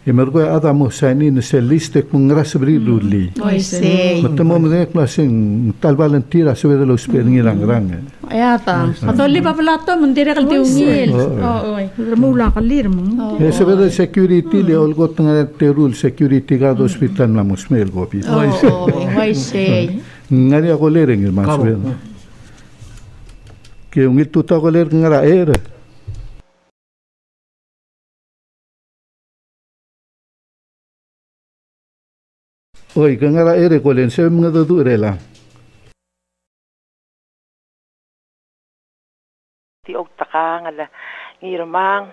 Emergo ada mo sani na sa listek mong rasabri luli. Oy say. Matamo mo na klaseng tal valentira sa wala lo spel ngilang rang. Ayata. Atoli pa pala to mundira kal tiungil. Oo, oy. Mula kalir mo. Eh sa wala security le olgot nga te rule security guard hospital na mo smell go pi. Oo, oy say. Ngari ako lereng irman sa wala. Kaya ngit tuta ko ler nga ra era. Oy, kang ara ere ko len sa mga dudure lang. Ti og taka nga la ngirmang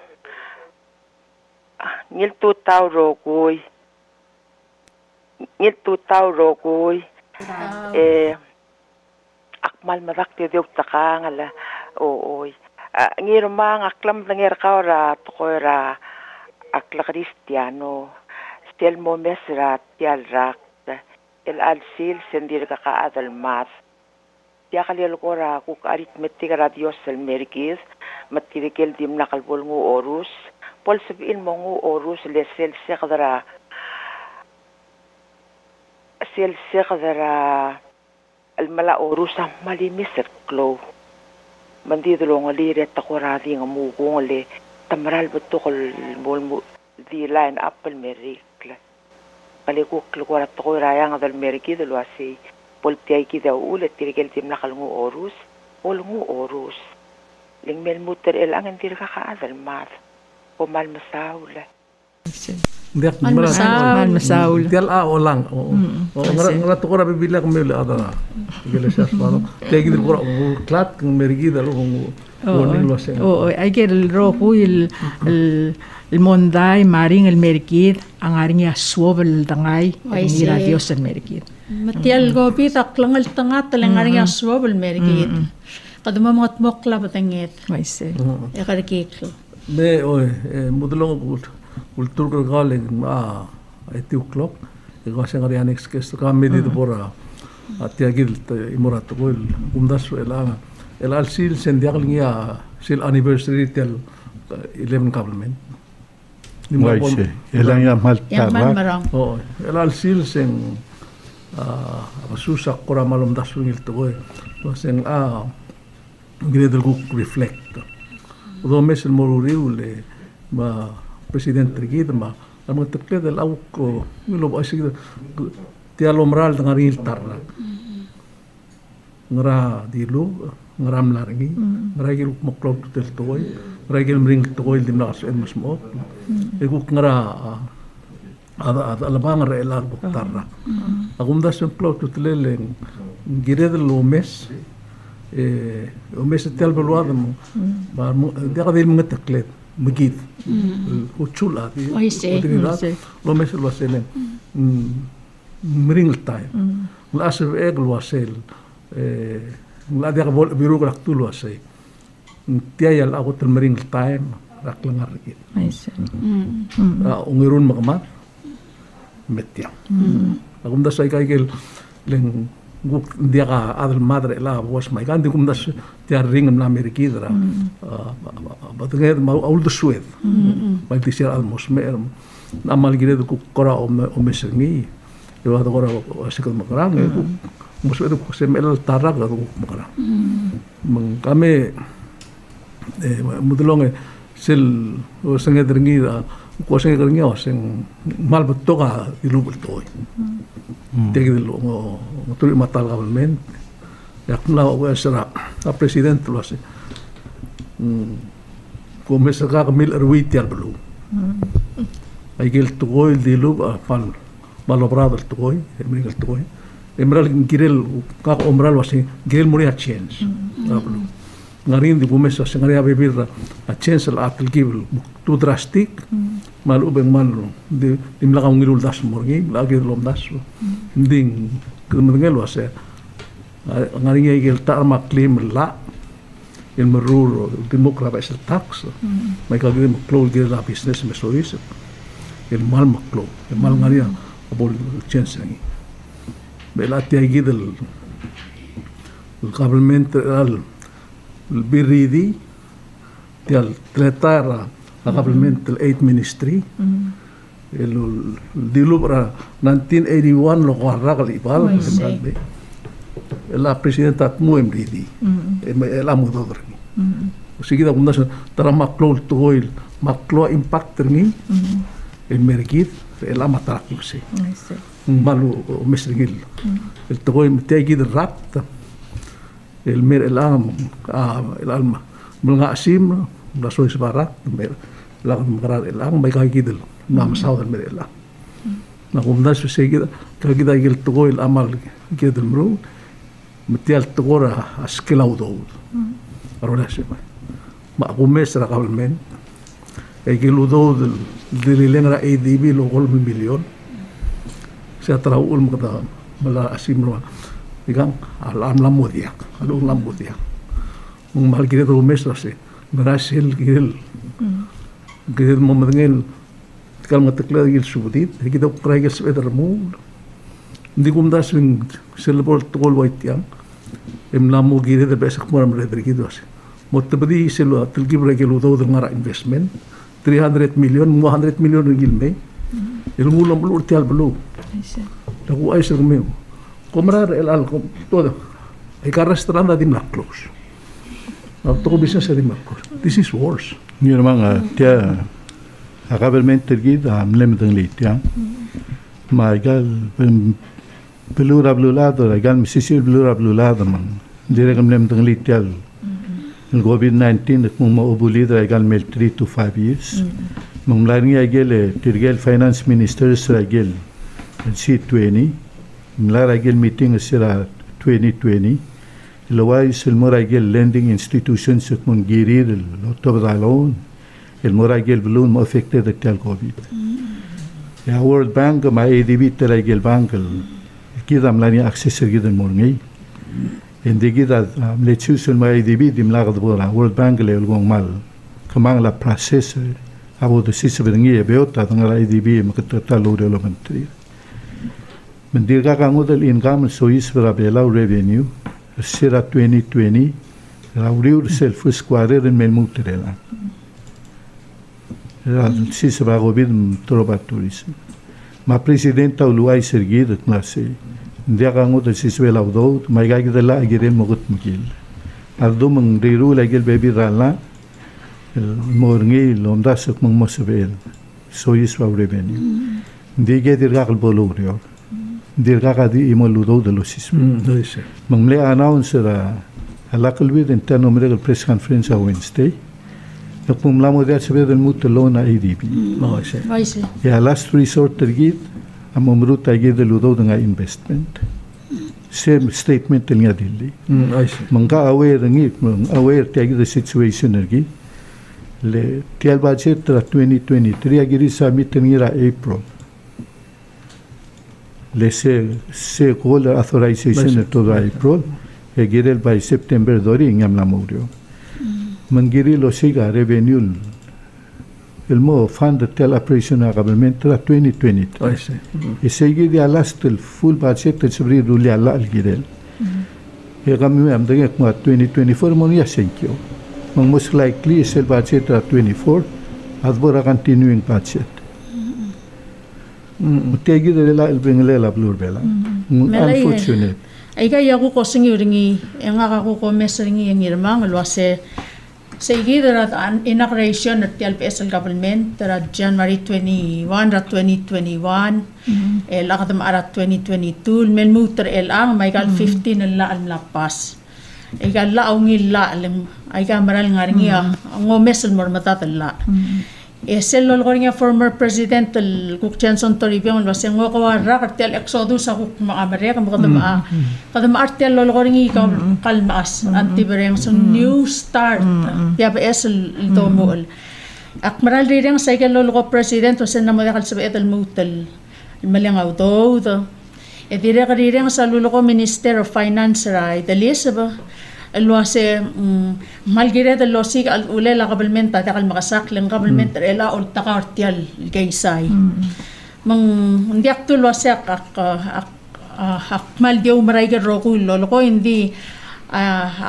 ngil tu tau rogoy ngil tu tau rogoy eh akmal madak ti og taka nga la oy ngirmang aklam ngir ka ora tokoira akla kristiano stel mo mesra tial rak el alsil sendir ka kaadal mas ya kalil ko ra kuk aritmetik radios el merkis matirikel dim nakalbol ngu orus pol sabiin mo ngu orus le sel sekdara sel sekdara el mala orus mali miser klo mandi dulong ali re takoradi ng mugong le tamral betukol bol mu di line up el merik kali ko klukura to raya nga dal merki dal wasi poltiay ki daw ulit tirigel tim nakal ngu orus ol ngu orus ling mel muter el ang dir ka kaadal mat ko mal masaula Diak Mal masaul. Mal masaul. Dial a o lang. O ngara ngara to kora bibila ko mele ada. Igele sa pano. Tegi dir kora klat ng mergi dal o warning lo sen. Oh, ay ger el rojo el el el monday maring el merkid ang aring ya suobel tangay Ay, ang si- radios el merkid. Matial gobi taklangal tangat talang nga rin swabal merigit. Kaduma mga tmokla batangit. May se. E karikiklo. Me o mudlong ko kultur ko galing a eight o'clock. Ego sa ngari annex kes ka medid bora at yagil imorat ko umdas ela el alsil sen diakl ngia sil anniversary tel eleven government. Wai se. Elang ya mal Yang man tarra. marang. Oh, el alsil sen ah susak kora malum dasungil to ko. Sen a gredel ko reflect. Do mes el moruriu le ma president rigid ma ang tekle del au ko milo ba sig ti alomral ng aril tarra. Ngara dilu ngaram largi ngara gil moklog tel toy ngara gil ring toy dim nas en masmo e ku ngara ada ada alabang re elar tarra agum da sem klog tutleleng gired lo mes e o mes tel beluada mo ba de gadil mga teklet magid o chula di Ay, si. lo mes lo selen mring time la asir egl wasel la dia bol biru rak tulu asay tiaya la ako mering time rak langar gid May se. ungirun makamat metya agum da say kay gel leng guk dia ka adal madre la was mai kan dikum das tiar ring na amerikidra batnger ma ul de sued mai tisir al mosmer namal gire ku kora o o mesengi yo ada kora asikal makrang ku moswer ku semel tarak la ku makrang mang kami mudlong sel o sange dringi ko sange dringi o seng mal betoka dilubul toy tegi lo mo turi matal government yak na o sera a president lo se ko mesaka ka mil erwit yar blu ay gel toy dilu pal malobrado toy emel toy emral girel ka omral wasi gel muri a chance ablu ngarin di bumes sa ngari abibir a chance al atil gibel tu drastic mal ubeng mal di dimla ka ngirul das morgi lagi lom das ding kemenengel wase ngari ngel tar maklim la il merur demokrat es tax mai ka gem klol gel la business me sois il mal maklo il mal ngari abol chance ngi bela ti gidel el government al البريدي ديال تلاتارا قبل من الايت مينستري el dilu para nineteen eighty-one lo qarra qalibal be la presidenta muem ridi el amo dodr seguida bundas tara maklo toil maklo impact termi el merkit el ama tarakuse malu mesrigil el toy mtegi de rat el mer el am el alma mga asim la sois barat mer la mara el am mai kagidel na masawdal mer el na bundas seguida kagida il toy el amal gidel mru mtial togora askelaudo arola sema ma gumesra qablmen e giludo del lengra A D B lo gol million se atraul mata mala asimro digang alam lamudia alu lamudia un mal gire do mesra se brasil gil gil momengel kalma tekla gil subdit gida ukraigel sveder mu digum das wing selbol tol waitiam em lamu gire de besak moram redrigidos motabdi selo tilgibra gel do ngara investment three hundred million, one hundred million ringgit me. El mulam belur tial belu. Lagu ay sermeu. Komrar el al todo. Ay ka restaurant di close. Auto business di close. This is worse. Ngirmang tia a government tergid am lem dang lit ya. Ma gal belur ablulado, gal misisi belur ablulado man. Dire am lem dang lit tial. El COVID nineteen at mong maubuli da igal mel three to five years. Mong laring igel tirgel finance minister sa igel C twenty. Mlar igel meeting sira twenty twenty. Ilaway sil mora igel lending institutions at mong giri el otobdalon. El mora igel balloon mo affected at tel COVID. Ya World Bank ma A D B tela igel bank el kidam lani access gidan mo ngay. Hindi kita melechusul ma I D B dim lagad bora World Bank le ulgong mal kamang la process abo de sisa bengi beota tanga I D B makatata lo elementary mendir ka ngudel income so is para bela revenue sira twenty twenty rauriur self square en melmutrela era sisa ba gobid troba tourism ma presidenta uluai sergid clase dia kango de siswela udo mai ga gidela agire mogut mukil ardo mang riru lagel baby rala morngi lomda suk mang mosbel so is wa revenue dige dirga kal bolurio dirga ka di imoludo de los sism mang le announce ra alakal with interno medical press conference on Wednesday napum la modia sebe del mutolona I D B no ese ese ya last resort tergit amomrut agi de ludo dengan investment same statement telnya dilli mangka aware ngi aware tiagi the situation ergi le tial budget tra twenty twenty-three agi ri submit ngira April le se se call authorization to April e girel by September dori ngam la morio mangiri lo siga revenue el mo fund tel operation agablement tra twenty twenty. I see. E segi di last el full budget el sobre ruli alla al girel. E gami am denge kwa twenty twenty-four mon ya senkyo. Mon most likely is el budget tra twenty-four adbora continuing budget. Tegi de la el bengele la blur bela. Unfortunate. Aiga yagu ko singi ringi enga ko ko mesringi ngirmang lo se Sige darat an inauguration at T L P S L government darat January twenty-one rat twenty twenty-one el akadam arat twenty twenty-two mel muter el ang may gal fifteen el la al lapas ay gal la ongil la lem ay ga maral ngaringia ngo mesel mor matatal la esel lol goringa former president el Cook Johnson Toribio was ngo ko ra kartel exodus sa Cook makamare kam kadam a kadam artel lol goringi kam kalmas anti bereng so new start ya ba esel do mol akmaral rireng sa lol ko president was na mo dakal sa etel mutel malang auto do e dire ka rireng sa lol ko minister of finance ra italisa الواسه مالجريد اللوسيك الأولى قبل تاع المغساق لين قبل من تريلا أو التقارت ديال الجيساي من نديكتو الواسه أق أق مال ديو مرايج الرقول لو لقين دي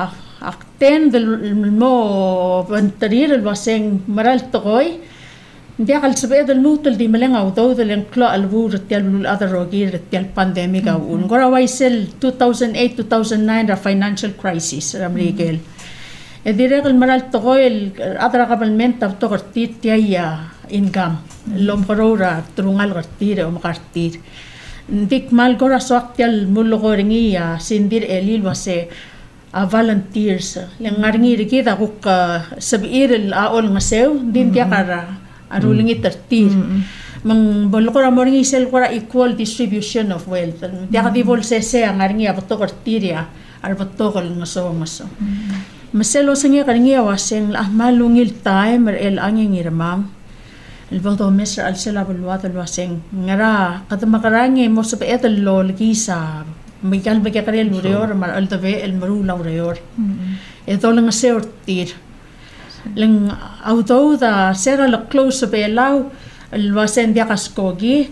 أقتين المو بنترير الواسه مرال تقوي Dia kal sabi dal nutul di malang au daw dal ang kla alwur tial lul other rogir tial pandemic au un gora waisel two thousand eight two thousand nine ra financial crisis ram rigel e direk al maral togoel adra kabalment tab to kartit tiaya income lom korora trungal kartir o makartir dik mal gora sok tial mulo goringia sindir elil wase a volunteers lang ngaringi rikita kuk sabir al aol ngasew din tiya kara arulingi tertir mang bolokora moringi sel kora equal distribution of wealth dia ka divol sese ang aringi abato kartiria arbato kal ngaso ngaso maselo sangi karingi waseng la malungil time el angin ngirmang el boto mesra al sela bulwat al waseng ngara kadamakarangi mo sa peetal lo lgisa Miguel Begacarel Lureor, mar Aldave, el Maru Laureor. E do lang seortir. Lang auto da sera la close be lau, el wasen dia kaskogi,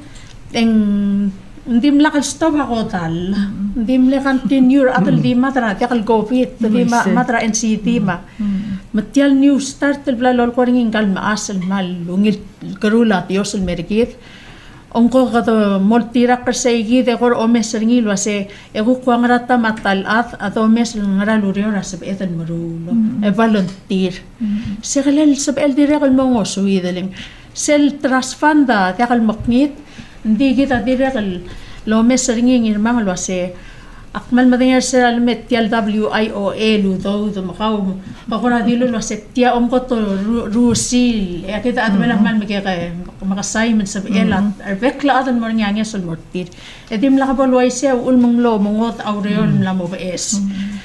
en ndim la kal stop ako tal. Ndim le continue atal di matra dia kal gopit, di matra N C T ma. Matial new start el bla lol koring gal ma asal mal lungil karula dios el mergit. Ongko kato moltira kasegi de kor omes ringi lo ase egu kuangrata matal at ato omes ngara lurio na sab etan marulo e volunteer segalel sab el dire kal mongo suideling sel trasfanda de kal maknit ndi kita dire kal lo omes ringi ngirmang lo ase akmal madingar sel met tial W I O A lu do do makaw bakora dilo lo ase tia omko to rusil e kita admen man meke kay makasay man sab elat arbekla adan mo nganya sol mortir edim la kabolway siya ulmong lo mongot aureol la mo baes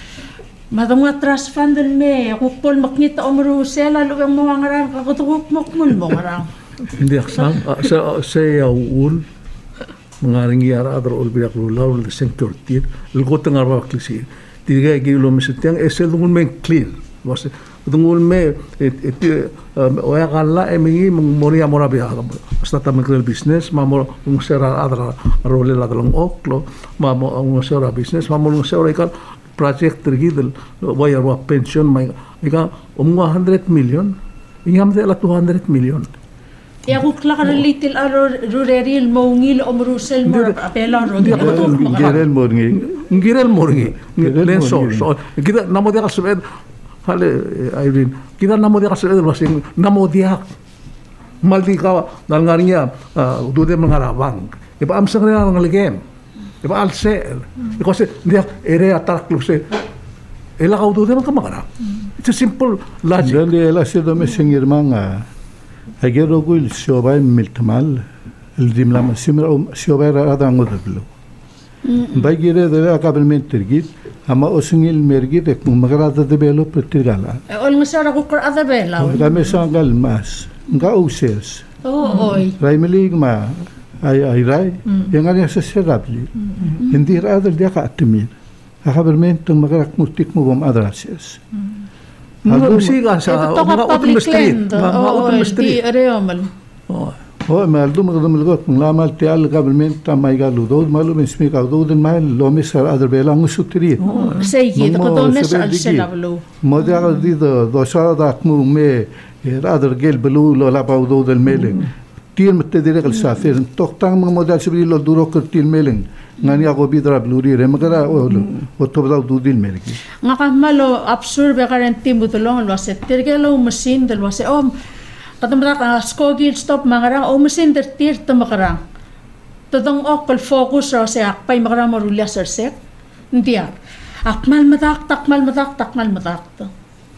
madong atras fandan me ako pol maknita omru sela lo ang mga ngarang kakutukok mokmul mo ngarang hindi aksang sa sa ul mengaringi ara adar ul biak lulau le security lgo tengah waklisi tiga kilo mesetiang esel dungun men clear was dungun me et oya kala emingi moria morabia hasta tamel business mamoungsera adar role la dalong oklo mamoungsera business mamoungsera ikal project tergidel waya wa pension mai ika um one hundred million ingam de la two hundred million Ya kuk lakar little aro rureril mongil omrusel mor apela ro ngirel morngi ngirel morngi len so so kita namo dia kasbed hale Irene kita namo dia kasbed wasing namo dia maldi ka dal ngarinya dude mengarabang ipa am sangre ang legem ipa alse because dia ere atak club se ela ka dude man kamara it's a simple logic dan dia la se do mesengir manga Agar rogul siobay miltmal, el dimlam simra siobay rada ngodablo. Bagire de la kabelment tergit, ama osingil mergit ek magrada de belo pertigala. Ol ngasara ko kor ada bela. Kami sangal mas, nga uses. Oh oi. Raimelig ma ay ay ray, yang ada sa serabli. Hindi rada dia ka atimir. Kabelment magrak mustik mo bom adrases. Mga musiga sa mga utol street, mga utol street. Di areomal. Oh, mal dum dum lugot lamal tial government may galu do malu mismi ka do den mal lo misar adar belang sutri. Segi ko do mes al selablo. Modia di do do sa da mu me adar gel belu lo la pa do del meleng. Tir mette dire gal safir tok tang mo modal sibri lo duro ko til meleng. Ngani ako bidra bluri re magara o o to daw do dil melgi. Nga kamalo absorbe karen timbu tulong lo se tergelo machine del wase om katamra ka skogil stop mangarang o machine der tir to makarang. Todong okol focus ro se akpay makarang morulya sersek. Ndiya. Akmal matak takmal matak takmal matak to.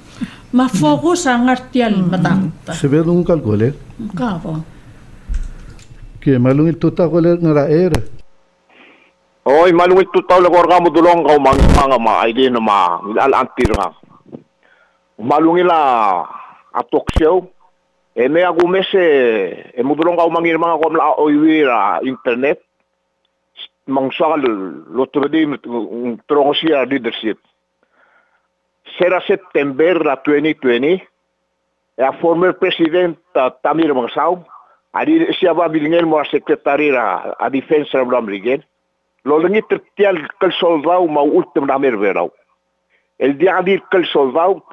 Ma focus ang artial matak. Sebe dong kalkole. Kavo. Ke malungit tuta kole ngara era. Oy, malungit tutaw la korga mo dulong ka mang mga maayde na ma al antir nga. Malungila atok siyo. E me agu mese e mo dulong ka mangir mga ko la oywira internet. Mang sakal lotredi trong siya leadership. Sera September la twenty twenty. E a former president Tamir Mangsaw. Adi siya ba bilingel mo secretary ra a defense ra Blamrigen. Lo lengi tertial kal soldau mau ultim na merverau. El dia adir kal soldau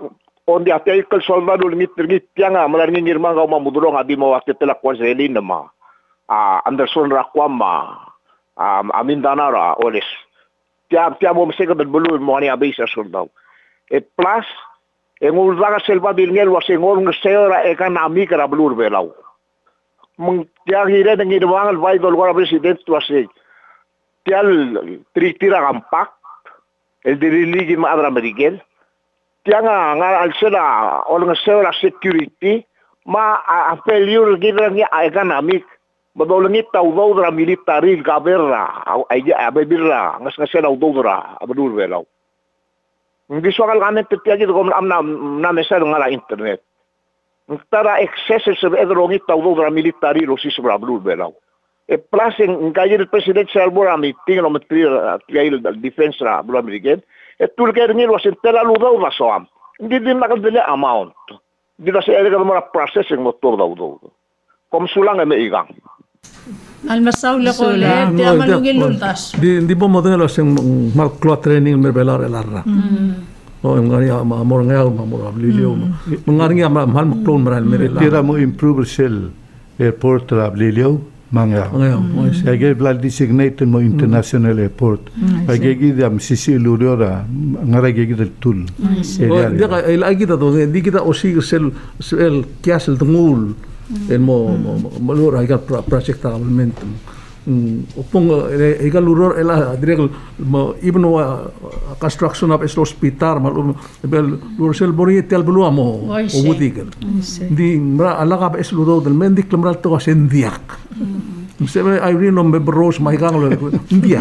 on dia tay kal soldado ngit ngit tianga malar ngirmang ka mamudulong adi mo wakti telak kwa selin ma a Anderson rakwama a amindana ra oles tia tia mo mseka del bulu mo ni abisa soldado e plus e ngul daga selva bilngel wa sengol ngesera economic ra blur belau mung tia hire ngirmang vai dol gora president tuase tial tritira kampak el diriligi ma abra merigel tianga nga alsela ol ngesera security ma a failure gidrang ya economic badolangit tau dodra military gaberra ay abebirra ngas ngasela dodra abadur velaw hindi soal kamen tetiagi ko amna na mesel ngala internet tara excess sa edrongit tau dodra military lo sisbra abadur velaw e plus en kaya president Salbora meeting no material trial defense ra bula american e tulker ngil was tela ludaw na soam hindi din nakadala amount di na sa ere mo processing motor daw daw kom sulang e meigang almasaw la ko le te amalungil lultas di di po modelo sing mal cloth training merbelar elarra o ngari amor ngaya amor ablilio mangari mal mal clone maral merela tira mo improve sel airport ablilio manga kaya blad designated mo international airport kaya gida sisi lurora ngara gida tul dia kaya lagi ta to di kita osi sel sel kiasel tungul en mo malur ay project development upong ay luror ela direk mo even construction of es hospital mal bel lursel bori tel belu mo o budigal di mra ala ka es ludo del mendik lemral to asendiak Sebe Irene nombe bros mai kang lo India.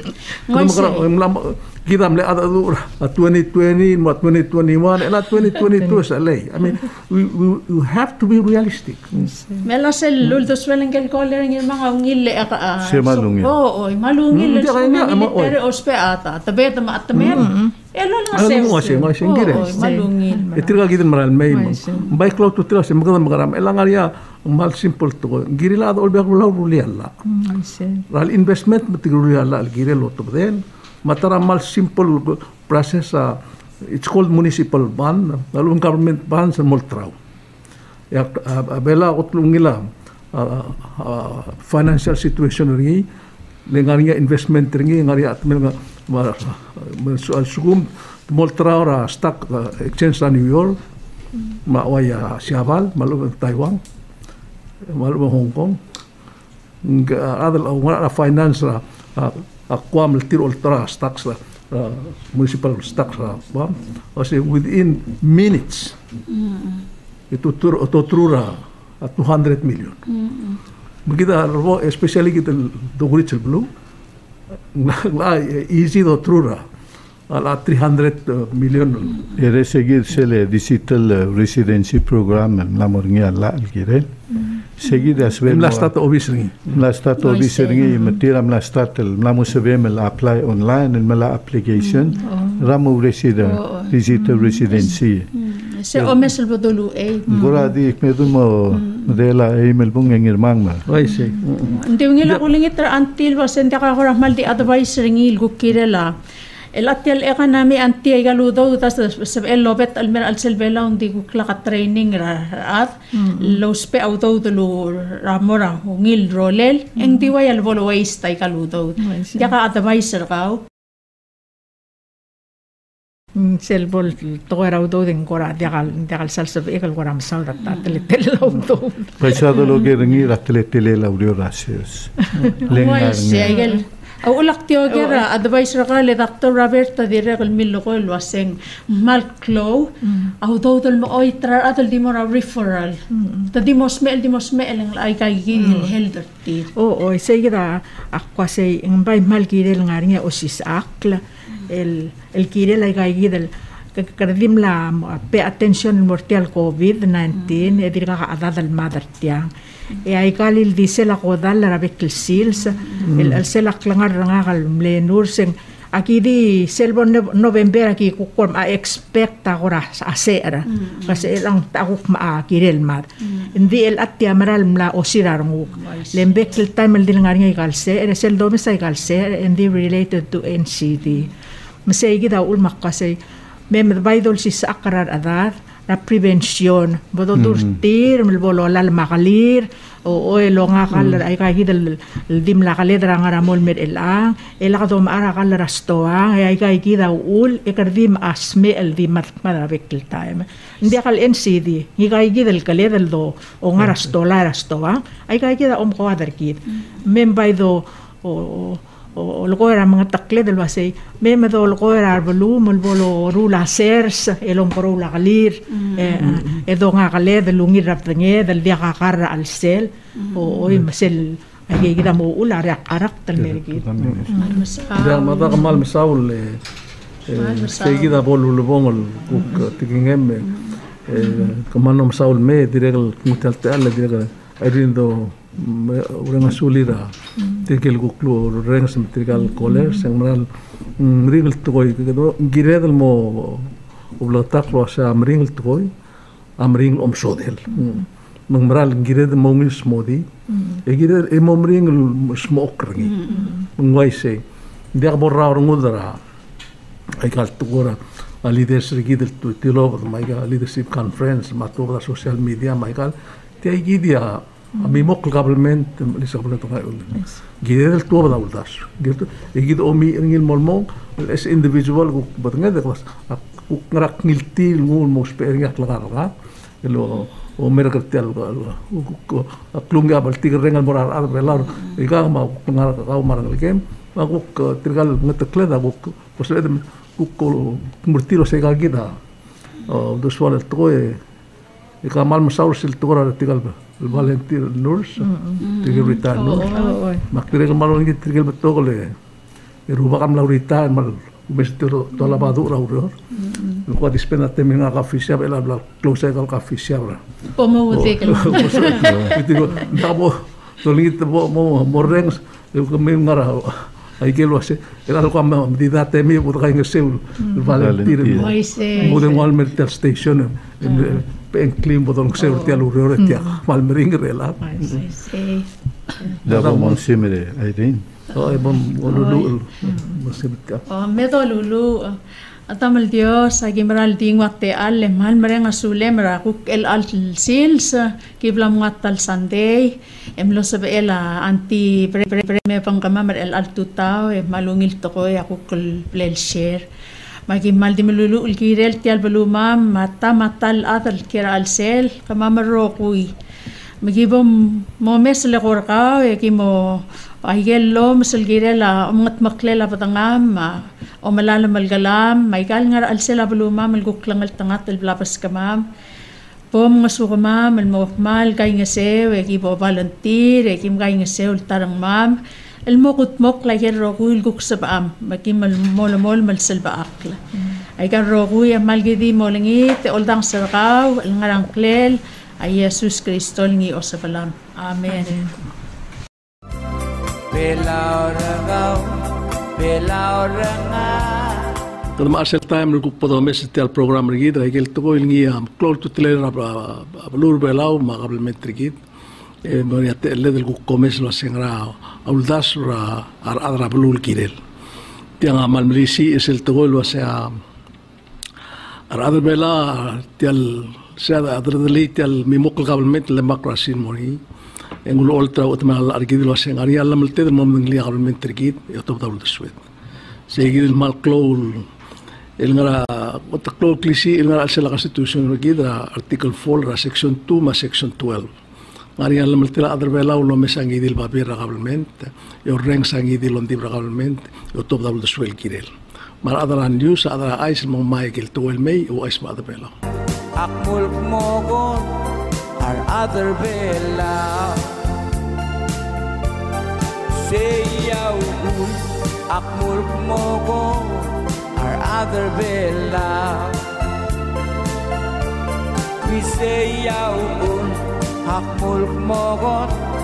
Kita mle ada a twenty twenty, mo twenty twenty-one, and a twenty twenty-two sa lay. I mean, we, we we have to be realistic. Mela sel lul to swelling kel koler ng mga ngil ka. Se malungil. Oo, malungil sa military ospiata. Tabe ta ma atamer. Elo na se. Mo se mo se ngire. Malungil. Itirga gidan maral may. Bay cloud to tira se magana magaram. Elangaria mal simple to. Girilado ol biak law rulialla. Ral investment matigrulialla al girelo to den. Matara mal simple process uh, it's called municipal bond lalu government bond sa moltraw ya uh, bela utlung nila uh, uh, financial situation ringi lengaria investment ringi ngaria at mga soal sugum moltraw ra stock uh, exchange sa New York mawaya Siabal malu Taiwan malu Hong Kong adal uh, finance ra uh, Aqua Tiro Ultra stocks la uh, municipal stocks la ba kasi within minutes mm-hmm. itu tur ototrura at two hundred million mm-hmm. kita ro especially kita dogri blue la easy do trura ala three hundred million ere seguir sele digital residency program la morngia la algire seguida svel la stat obisringi la stat obisringi matira la stat la mo sevem la apply online and la application ramu resida digital residency se o mesel bodolu e gora di medumo modela email bung ngirmang ma oi se ndi ngila kulingitra antil wasen ta ka mal di advice ringil gukirela el atel economy anti galudo tas sab el lobet al mer al selvela undi kla ka training ra at lo spe auto do ramora ngil rolel eng diway al volo waste tay galudo ya ka advisor ka selbol to era auto den cora de gal de gal sal sab egal cora masal da tele tele auto paisa do lo que ringi ra tele tele la audio rases lengar ngel au ulak tio gera advice ra le doctor Roberta dire kal millo ko waseng mal clo au do dol mo oi tra adal di mo referral ta di mo smell di mo smell ang ay kay gil helder ti o o segira akwa sei ngbay mal girel ngaringa osis akla el el girel ay kay gidel kadim la pe attention mortal covid nineteen e dirga ka adal mother tiang e ay kalil di sela ko dal la bekil sils el el sela klangar nga kal mlenur sing aki di selbon november aki ko kom a expect agora sa asera kasi lang takuk ma kirel mat indi el atia maral mla osirar ngu lembek el time el dingar ngai kalse el sel do mesay kalse indi related to N C D masay gida ul makasay mem baydol si sa akarar adar ra prevention bodo durtir mel bolo lal makalir o o lo nga kal ay ka hidal dim la kaledra nga ramol med elang ela ka dom ara kal rastoa ay ka gida ul e kardim asme el di mat maravekil time ndi kal ncd ni ka gida el kaledal do o nga rastola rastoa ay ka gida om ko adar kid mem by do o o lo era mga takle del basay me me do lo era bolu mol bolo rula sers elom rula kalir e do nga kale del lungir rap tenge del dia kakara al sel o oy masel ay gida mo ula rak arak tal mergit da mata kamal misaul seguida bolu lo bongol kuk tigingem kamano misaul me direl mutal tal direl arindo orang asulira tinggal guklu orang semetrigal koler sengmeral meringal tukoi kedo giredel mo ublatak lo sa meringal tukoi amring om sodel mengmeral giredel mo ngil smodi e giredel e mo meringal smok rangi mengwai se dia borra orang udara ai kal tukora a leadership gidel tu tilo mai ga leadership conference matur da social media mai kal te gidia ami mok government lisa ko to ngayon gidel to ba uldas gidel gid omi ngil molmo as individual ko batnga de klas ku ngarak ngilti ngul mo sper ngak laga lo o merkatel ko klunga bal tigrengal moral ar belar iga ma ngarak ka marang kem ma ko tirgal ngatakle da ko posle ku ko murtiro se ga gida o Udesuall to e iga mal masaur sil to ra tirgal volunteer nurse tigil retired nurse maktirel malon git tigil betokle iruba kam laurita mal mestero to la badu ra ur ko dispena teminga ka official ela bla close ka official pomo utekel digo tabo to lingit mo mo morrengs ko me ngara ai que lo hace era lo como medida temi por que en seu volunteer mo de wal meter station en clean bodon seu tia lurore tia mal mering rela da bom simere Irene oh e bom lulu masibka oh me do lulu atamal Dios agimral dingwate alle mal mereng asule mera kuk el al sils kiblam ngatal Sunday emlo sabe ela anti preme pangkama el al tutao e malungil toko ya kukul plel share magi mal dimlulu ulkirel tial beluma mata matal adal kira al sel kama marokui magi bom momes le gorka e kimo ayelo meselgirela umat maklela patangam o malala malgalam maigal ngar al sel beluma malguklang al tangat el blapas kamam pom ngasukama malmokmal kay ngase e kibo volunteer e kim kay ngase ultarang mam el mokut mok la yer roguil guk sabam makim mal mol mol mal selba akla ay kan roguya malgidi molingi te oldang sarqaw el ngarang klel ay Jesus Kristo ngi osabalam amen Pelaurangau pelauranga Kada maasel time nung kupo mes tel program rigid ay kel to ngi am close to tele ra blur belau ma kablementri gid e moria te le del kukomes lo sengra auldas ra ar adra blur kirel tiang amal milisi es el to lo sea ar adra bela tel sea adra de tel mi mokal kablement le makrasin mori engul oltra otmal argid lo sengaria la melte del mom ngli kablementri gid e to dawul swet seguir el mal clol el ngara otaklo klisi el ngara sela constitution regidra article four ra section two ma section twelve ngari al meltela adar bela lo mesangi dil babir regablement yo reng sangi dil on dibra regablement yo top dabul de swel kirel mar adar news adar ais mo michael to el mei o ais adar bela akmul mogon ar adar bela say yaw akmul mogon our other bella we say yaun hakmul mogot